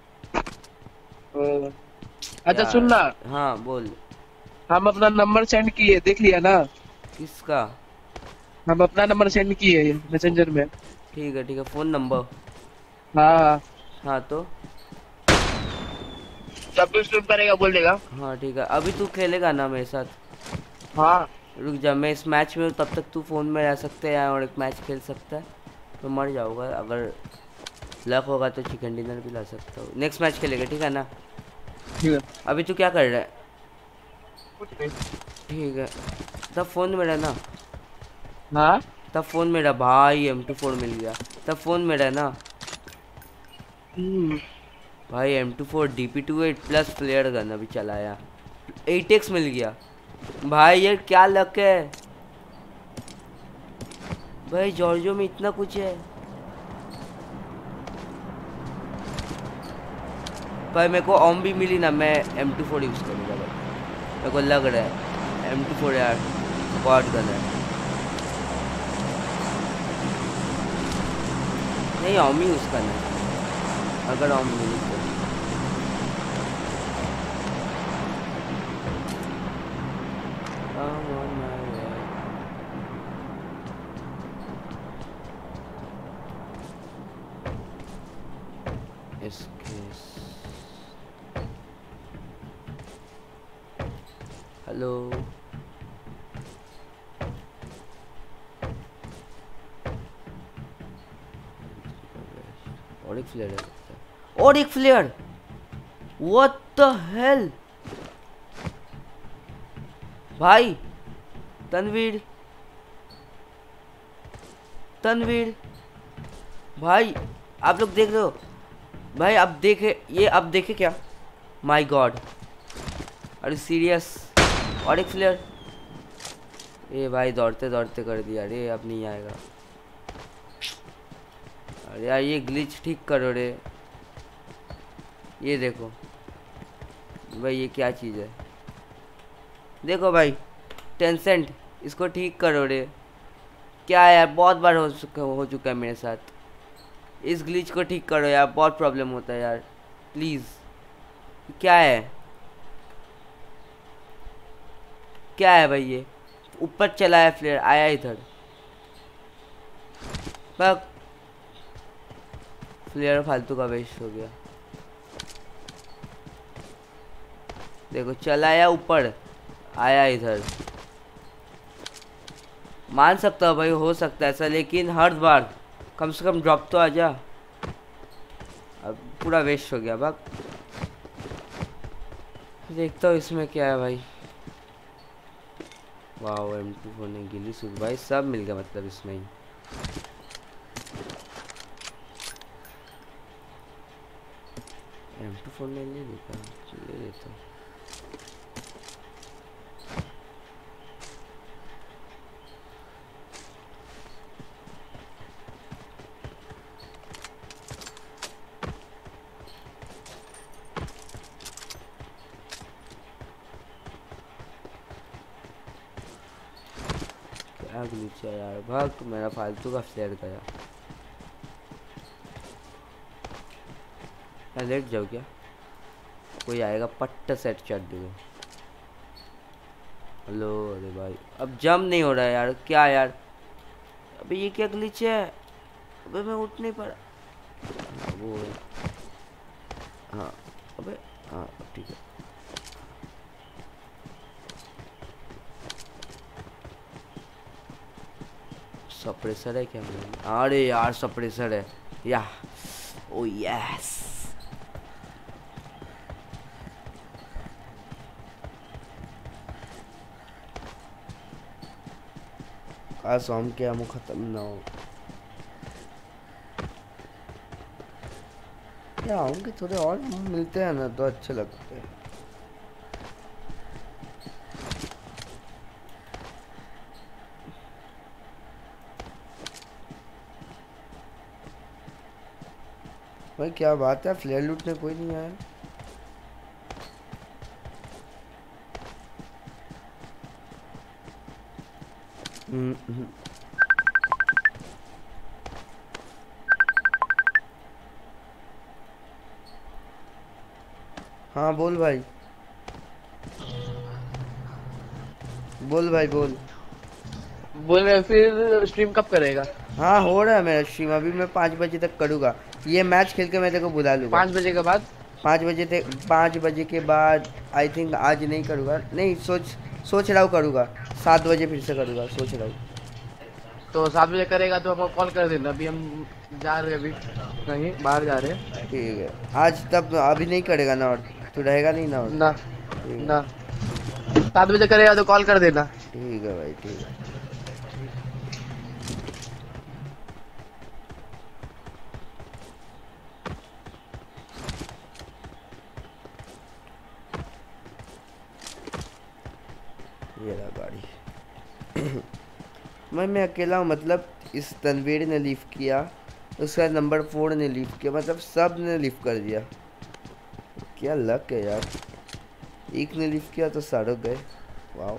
अच्छा यार सुन ना, हाँ बोल। हम अपना नंबर सेंड किए, देख लिया ना? किसका? हम अपना नंबर सेंड किए मैसेंजर में। ठीक है फ़ोन नंबर। हाँ हाँ तो जब भी स्ट्रीम करेगा बोल देगा। हाँ ठीक है, अभी तू खेलेगा ना मेरे साथ? हाँ रुक जा, मैं इस मैच में हूँ, तब तक तू फ़ोन में रह सकते हैं और एक मैच खेल सकता है। तो मर जाऊँगा, अगर लक होगा तो चिकन डिनर भी ला सकता हूँ। नेक्स्ट मैच खेलेगा ठीक है ना? ठीक है। अभी तू क्या कर रहा है? कुछ नहीं। ठीक है, तब फ़ोन में रहना। हाँ तब फ़ोन में रहा भाई, M24 मिल गया। तब फ़ोन में रहना भाई। M24 DP28 plus flare gun अभी चलाया, 8x मिल गया भाई। ये क्या लक है भाई, जॉर्जो में इतना कुछ है भाई। मेरे को ऑम भी मिली ना, मैं M24 यूज़ करूँगा भाई, मेरे को लग रहा है। M24 यार गॉड गन है। नहीं, ऑम ही यूज़ करना है अगर ऑम मिली तो। I'm on my way. Hello और एक फ्लेयर है, और एक फ्लेयर। व्हाट द हेल भाई। तनवीर तनवीर भाई, आप लोग देख रहे हो भाई? अब देखे ये, अब देखे क्या? माय गॉड, अरे सीरियस। और एक फ्लेयर। ए भाई दौड़ते दौड़ते कर दिया रे, अब नहीं आएगा। अरे यार ये ग्लिच ठीक करो रे। ये देखो भाई, ये क्या चीज़ है? देखो भाई, टेंसेंट, इसको ठीक करो रे। क्या है यार, बहुत बार हो चुका है मेरे साथ। इस ग्लिच को ठीक करो यार, बहुत प्रॉब्लम होता है यार, प्लीज़। क्या है, क्या है भाई? ये ऊपर चला है फ्लेयर, आया इधर। बक फ्लेयर फालतू का वेस्ट हो गया। देखो चलाया ऊपर, आया इधर। मान सकता हूँ भाई, हो सकता है ऐसा, लेकिन हर बार कम से कम ड्रॉप तो आ जा। अब पूरा वेस्ट हो गया। बक देखता हूँ इसमें क्या है भाई। वाह, M24 ने गिली सूट भाई सब मिल गया, मतलब इसमें ही। M24 ने ले लेता हूँ, ले लेता हूँ। क्या ग्लिच है यार, भाग, मेरा फालतू का फ्लेयर गया। मैं लेट जाऊँ क्या? कोई आएगा पट्टा सेट चढ़ दूँगा। हेलो, अरे भाई अब जंप नहीं हो रहा है यार, क्या यार? अबे ये क्या ग्लिच है? अबे मैं उठ नहीं पा रहा। वो हाँ, अबे हाँ ठीक है। सप्रेसर है क्या मेरे? अरे यार सप्रेसर है या, ओ यस। काश हम के हम खत्म ना हो या होंगे, थोड़े और मिलते हैं ना तो अच्छे लगते हैं। भाई क्या बात है, फ्लेयर लूटने कोई नहीं आया। हाँ बोल भाई, बोल भाई बोल। बोल रहे फिर स्ट्रीम कब करेगा? हाँ हो रहा है मेरा स्ट्रीम, अभी मैं 5 बजे तक करूँगा। ये मैच खेल के मैं तेरे को बुला लूँगा। 5 बजे के बाद? 5 बजे के बाद आई थिंक आज नहीं करूँगा, नहीं सोच रहा हूँ करूँगा, 7 बजे फिर से करूँगा सोच रहा हूँ। तो 7 बजे करेगा तो हमको कॉल कर देना, अभी हम जा रहे हैं, अभी कहीं बाहर जा रहे हैं। ठीक है, आज तब अभी नहीं करेगा ना, और तू रहेगा नहीं ना, और ना ठीक ना 7 बजे करेगा तो कॉल कर देना। ठीक है भाई, ठीक है। ये रहा गाड़ी। मैं अकेला हूँ, मतलब इस तनवीर ने लीव किया, उसका नंबर 4 ने लीव किया, मतलब सब ने लीव कर दिया। क्या लक है यार, एक ने लीव किया तो सारे गए। वाह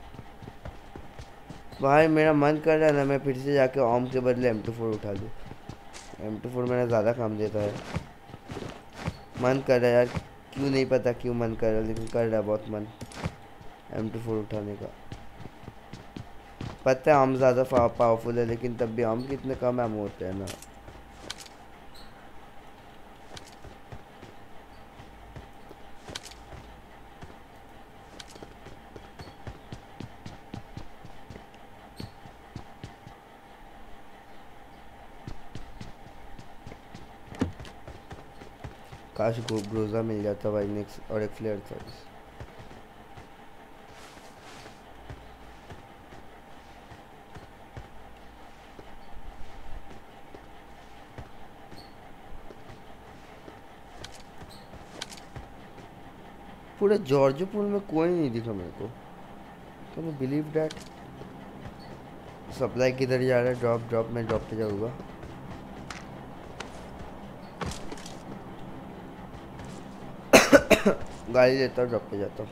भाई, मेरा मन कर रहा है ना मैं फिर से जाके ओम के बदले M24 उठा लूँ। M24 मेरा ज़्यादा काम देता है। मन कर रहा है यार, क्यों नहीं पता क्यों मन कर रहा है, लेकिन कर रहा है बहुत मन M24 उठाने का। पता है आम ज़्यादा पावरफुल है, लेकिन तब भी आम कितने कम एम होते हैं ना। काश ग्रोजा मिल जाता भाई नेक्स्ट, और एक फ्लेयर था। पूरे जॉर्जपुर में कोई नहीं दिखा मेरे को। Can you believe that? Supply किधर जा रहा है? ड्रॉप मैं ड्रॉप पे जाऊँगा। गाड़ी लेता हूँ, ड्रॉप पे जाता हूँ।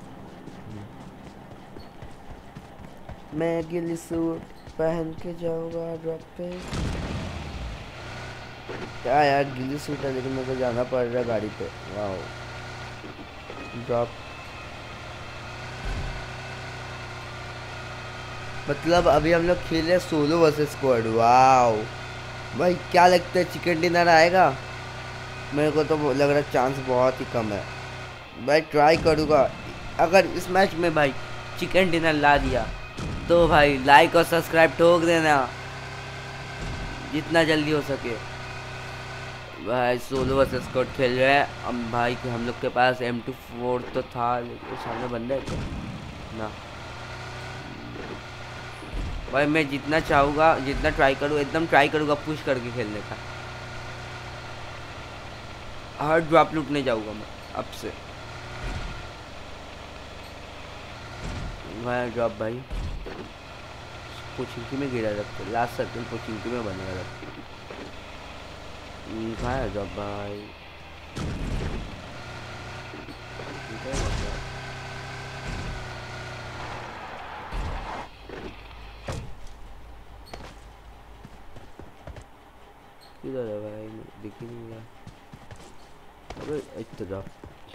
मैं गिली सूट पहन के जाऊँगा ड्रॉप पे। क्या यार, गिली सूट है लेकिन मेरे को जाना पड़ रहा है गाड़ी पे। वाह, ड्रॉप मतलब अभी हम लोग खेले सोलो वर्सेस स्क्वाड। वाओ भाई, क्या लगता है चिकन डिनर आएगा? मेरे को तो लग रहा है चांस बहुत ही कम है भाई, ट्राई करूँगा। अगर इस मैच में भाई चिकन डिनर ला दिया तो भाई लाइक और सब्सक्राइब ठोक देना जितना जल्दी हो सके। भाई सोलो वर्सेस स्क्वाड खेल रहे हैं हम भाई, हम लोग के पास M24 तो था, लेकिन सामने बंदा है क्या ना भाई। मैं जितना चाहूँगा, जितना ट्राई करूँ, एकदम ट्राई करूँगा पुश करके खेलने का। हर ड्रॉप लूटने जाऊँगा मैं अब से। भाई ड्रॉप भाई पोचिंकी में गिरा रखते, लास्ट सर्कल पोचिंकी में बनेगा रखते। कहाँ है ड्रॉप भाई? किधर है भाई? दिख ही नहीं रहा। अबे इतना ड्रॉप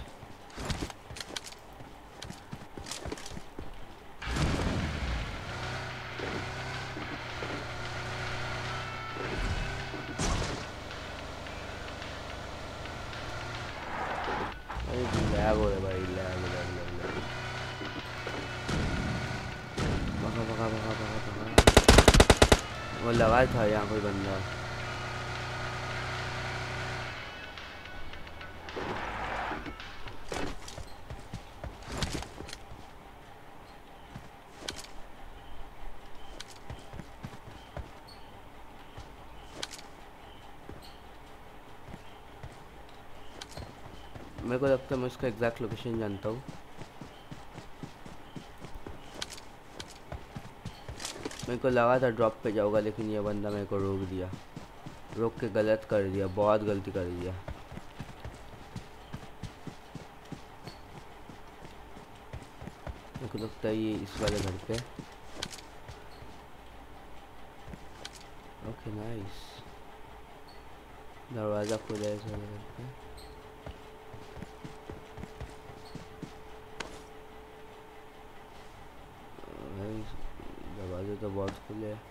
लैग हो रहा है भाई, लैग। वो लगा था यहाँ कोई बंदा। मेरे को लगता है मैं उसका एग्जैक्ट लोकेशन जानता हूँ। मेरे को लगा था ड्रॉप पे जाऊँगा, लेकिन ये बंदा मेरे को रोक के गलत कर दिया, बहुत गलती कर दिया। मेरे को लगता है ये इस वाले घर पे। ओके नाइस, दरवाज़ा खुला है इस वाले घर पे। दरवाजे तो बहुत खुले हैं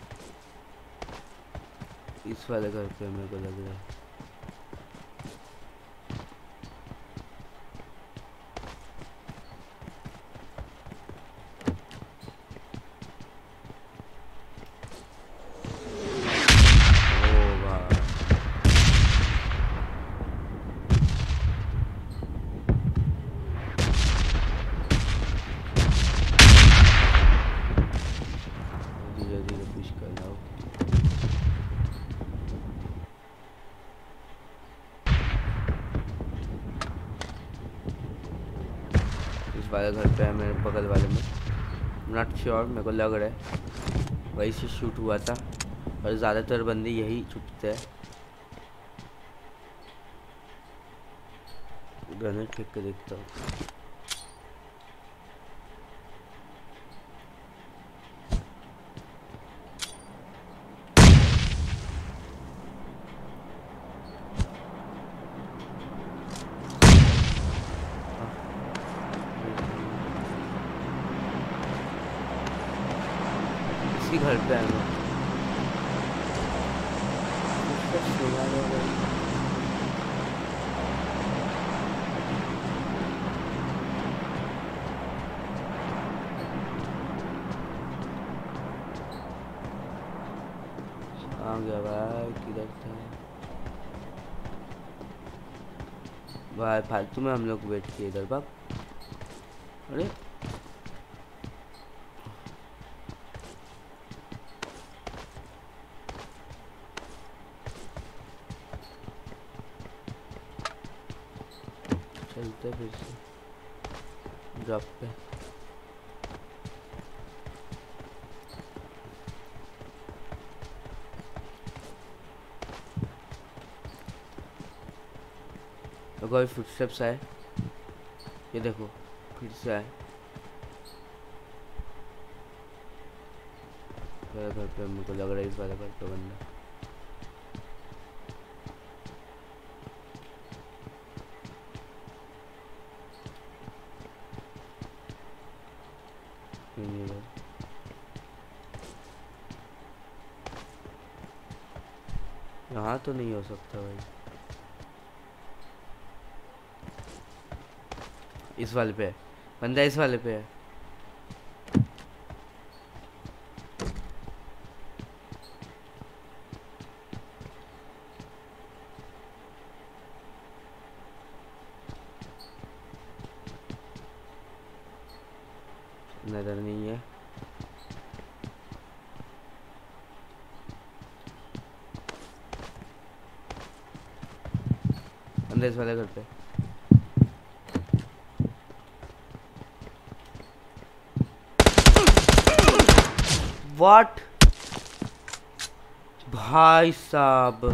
इस वाले घर पे, मेरे को लग रहा है। वाले घर पे है, मेरे बगल वाले में। नॉट श्योर, मेरे को लग रहा है वहीं से शूट हुआ था और ज़्यादातर बंदे यही छुपते हैं। ग्रेनेड फेंक के देखता हूँ। इसी घर पे है मैं। आ गया भाई, किधर था भाई? फालतू में हम लोग वेट किए इधर बाप। अरे चलते फिर से ड्रॉप पे। कोई फुटस्टेप्स आए, ये देखो फिर से आए मेरे घर पे। मेरे को लग रहा है इस वाले घर पे बंदा। यहाँ तो नहीं हो सकता भाई। इस वाले पे है बंदा, इस वाले पे है। नजर नहीं है। अंदर इस वाले घर पे। व्हाट भाई साहब,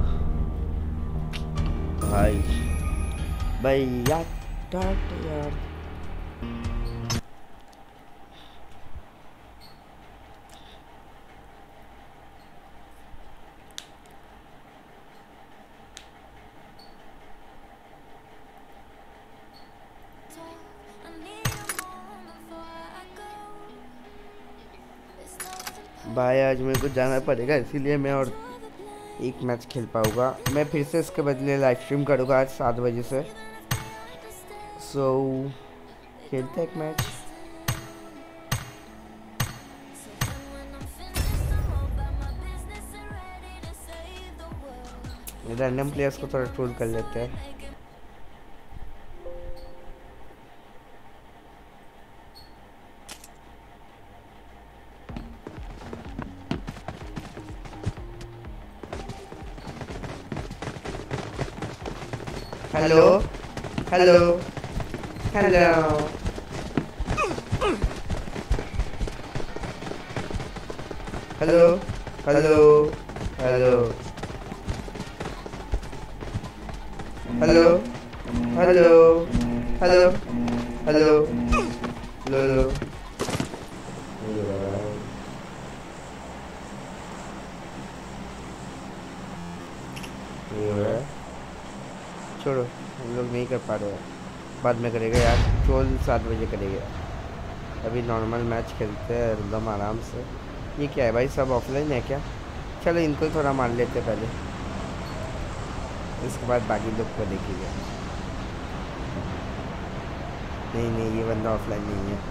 भाई भैया यार। भाई आज मेरे को जाना पड़ेगा, इसीलिए मैं और एक मैच खेल पाऊँगा। मैं फिर से इसके बदले लाइव स्ट्रीम करूँगा आज 7 बजे से। सो खेलते एक मैच। रैंडम प्लेयर्स को थोड़ा ट्रोल कर लेते हैं। Hello hello hello hello hello hello hello hello hello hello hello. छोड़ो, हम लोग नहीं कर पा रहे हैं, बाद में करेगा यार। ट्रोल 7 बजे करेगा। अभी नॉर्मल मैच खेलते हैं एकदम आराम से। ये क्या है भाई, सब ऑफलाइन है क्या? चलो इनको थोड़ा मार लेते पहले, इसके बाद बाकी लोग को देखेंगे। नहीं नहीं, ये बंदा ऑफलाइन नहीं है,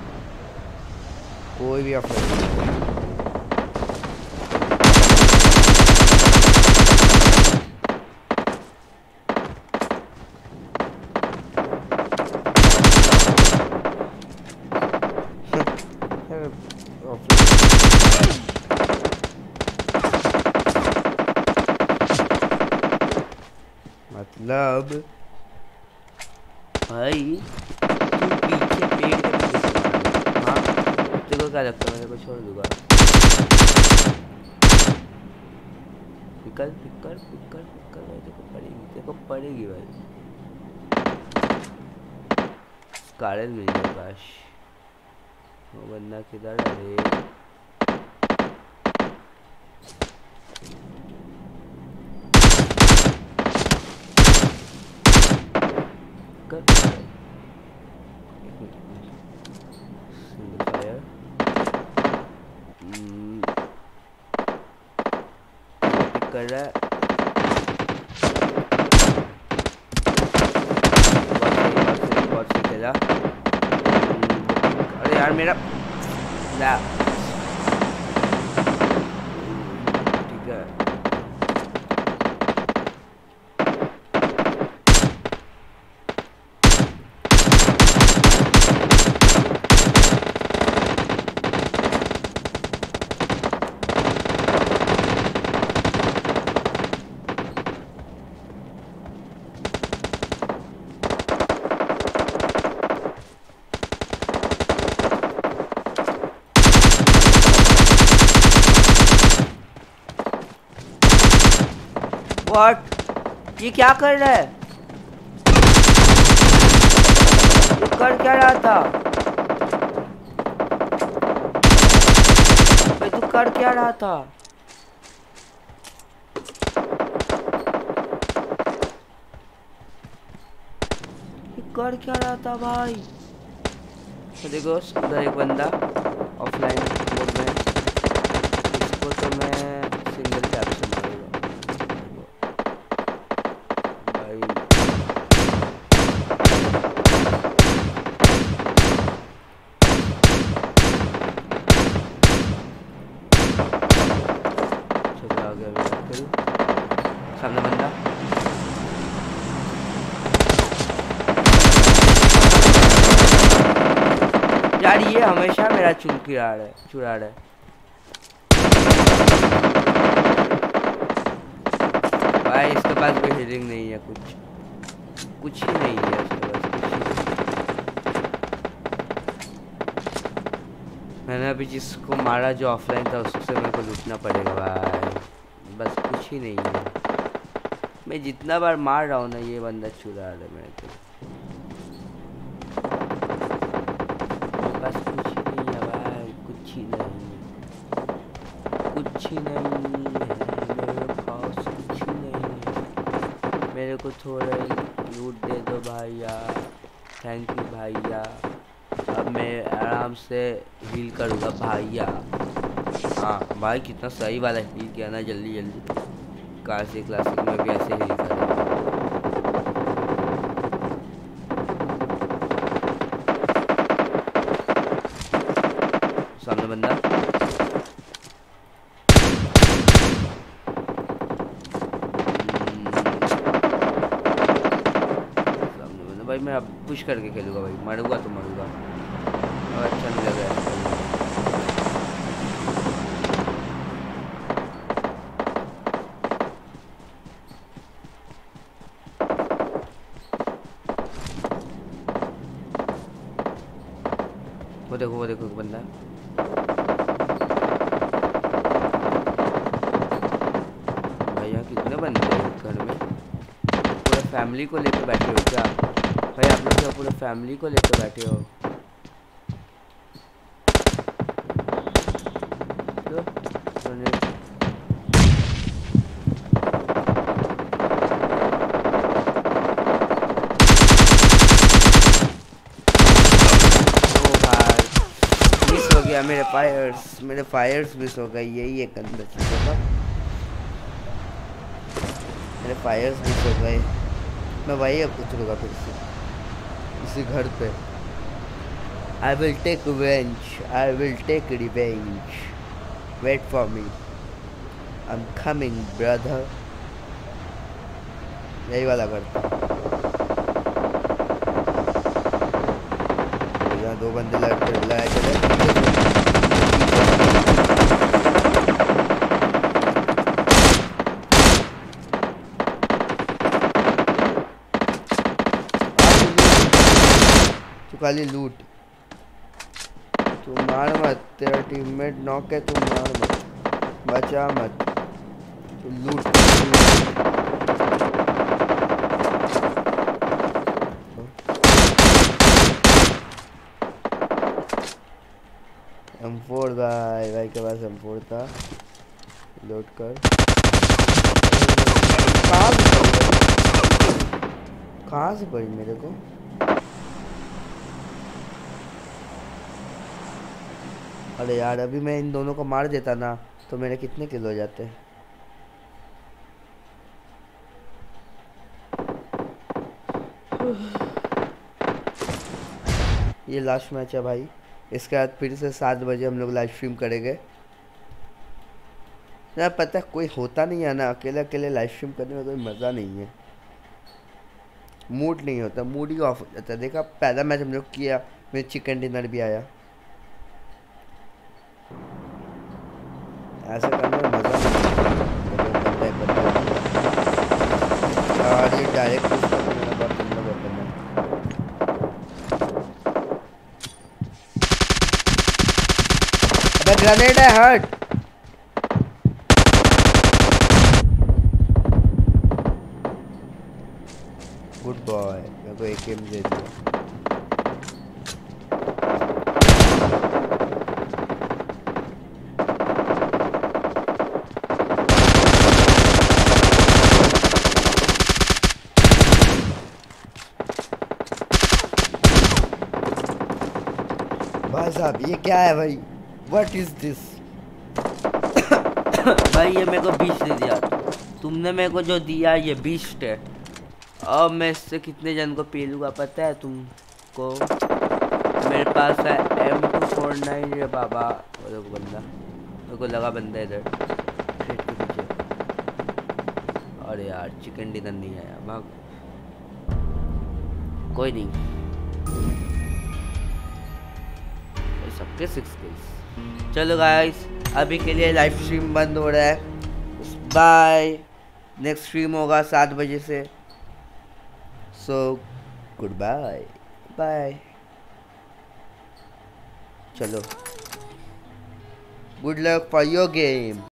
कोई भी ऑफलाइन नहीं है। मतलब भाई तू पीछे पीठ के पीछे से मारा। हाँ तेरे को क्या लगता है मेरे को छोड़ दूंगा? निकल निकल निकल निकल भाई, तेरे को पड़ेगी भाई। स्कारलेट मिल गया काश। वो बंदा किधर है रे? सिंगल फायर कर रहा है। बहुत सही खेला। अरे यार मेरा ठीक है। What? ये क्या कर रहा है? ये कर क्या रहा था? भाई तू कर क्या रहा था? ये कर क्या रहा था भाई? तो देखो उधर एक बंदा ऑफलाइन मोड में, इसको तो मैं सिंगल टैप से मारूंगा भाई। चलो आ गया मेरा किल। सामने बंदा यार, ये हमेशा मेरा चुरा रहा है। भाई इसके पास कोई हीलिंग नहीं है, कुछ ही नहीं है इसके पास, कुछ ही नहीं। मैंने अभी जिसको मारा जो ऑफलाइन था उससे मेरे को लूटना पड़ेगा भाई, बस कुछ ही नहीं है। मैं जितना बार मार रहा हूँ ना ये बंदा चुरा रहा है मेरे को। बस कुछ ही नहीं है भाई, कुछ ही नहीं है मेरे पास, कुछ ही नहीं है। मेरे को थोड़ा लूट दे दो भैया, थैंक यू भैया। अब मैं आराम से हील करूँगा भैया। हाँ भाई कितना सही वाला हील किया ना, जल्दी जल्दी। क्लासिक में भी ऐसे हील करें। सामने बंदा भाई, मैं अब पुश करके खेलूंगा भाई, मरूंगा तो मरूंगा। और अच्छा नहीं लग रहा है। वो देखो बंदा। भैया कितने बंदे हैं घर में? पूरा फैमिली को लेकर बैठे हो क्या भाई? आप लोग क्या पूरा फैमिली को लेकर बैठे हो? मेरे फायर्स मिस हो गए, यही एक अंदर चीज़ होगा। मेरे फायर्स मिस हो गए। मैं वही अब उतरूँगा फिर से इसी घर पे। I will take revenge, wait for me, I am coming brother. यही वाला करता। यहाँ दो बंदे लड़ाई चले। खाली लूट तू मार मत, तेरा टीममेट नॉक है, तू मार मत, बचा मत, तू लूट। M4 भाई के पास M4 था, लोड कर। कहाँ से पड़ी मेरे को? अरे यार अभी मैं इन दोनों को मार देता ना तो मेरे कितने किल हो जाते। ये लास्ट मैच है भाई, इसके बाद फिर से 7 बजे हम लोग लाइव स्ट्रीम करेंगे। यार पता है कोई होता नहीं है ना, अकेले अकेले लाइव स्ट्रीम करने में कोई मज़ा नहीं है, मूड नहीं होता, मूड ही ऑफ हो जाता है। देखा पहला मैच हम लोग किया, मेरे चिकन डिनर भी आया। ऐसा करने में मज़ा नहीं यार, ये डायरेक्ट मेरा बहुत गंदा वेपन है। अबे ग्रेनेड है, हट। गुड बॉय, मेरे को एक गेम दे दिया। भाई साहब ये क्या है भाई, व्हाट इज दिस? भाई ये मेरे को 20 दे दिया, तुमने मेरे को जो दिया ये 20 है। अब मैं इससे कितने जन को पी लूँगा पता है तुमको? मेरे पास है M249 रे बाबा। और बंदा मेरे को लगा बंदा इधर खेत के पीछे। अरे यार चिकन डिनर नहीं आया, भाग। कोई नहीं, सबके 6 kills। चलो गाइस अभी के लिए लाइव स्ट्रीम बंद हो रहा है, बाय। नेक्स्ट स्ट्रीम होगा 7 बजे से, सो गुड बाय बाय। चलो good luck for your game.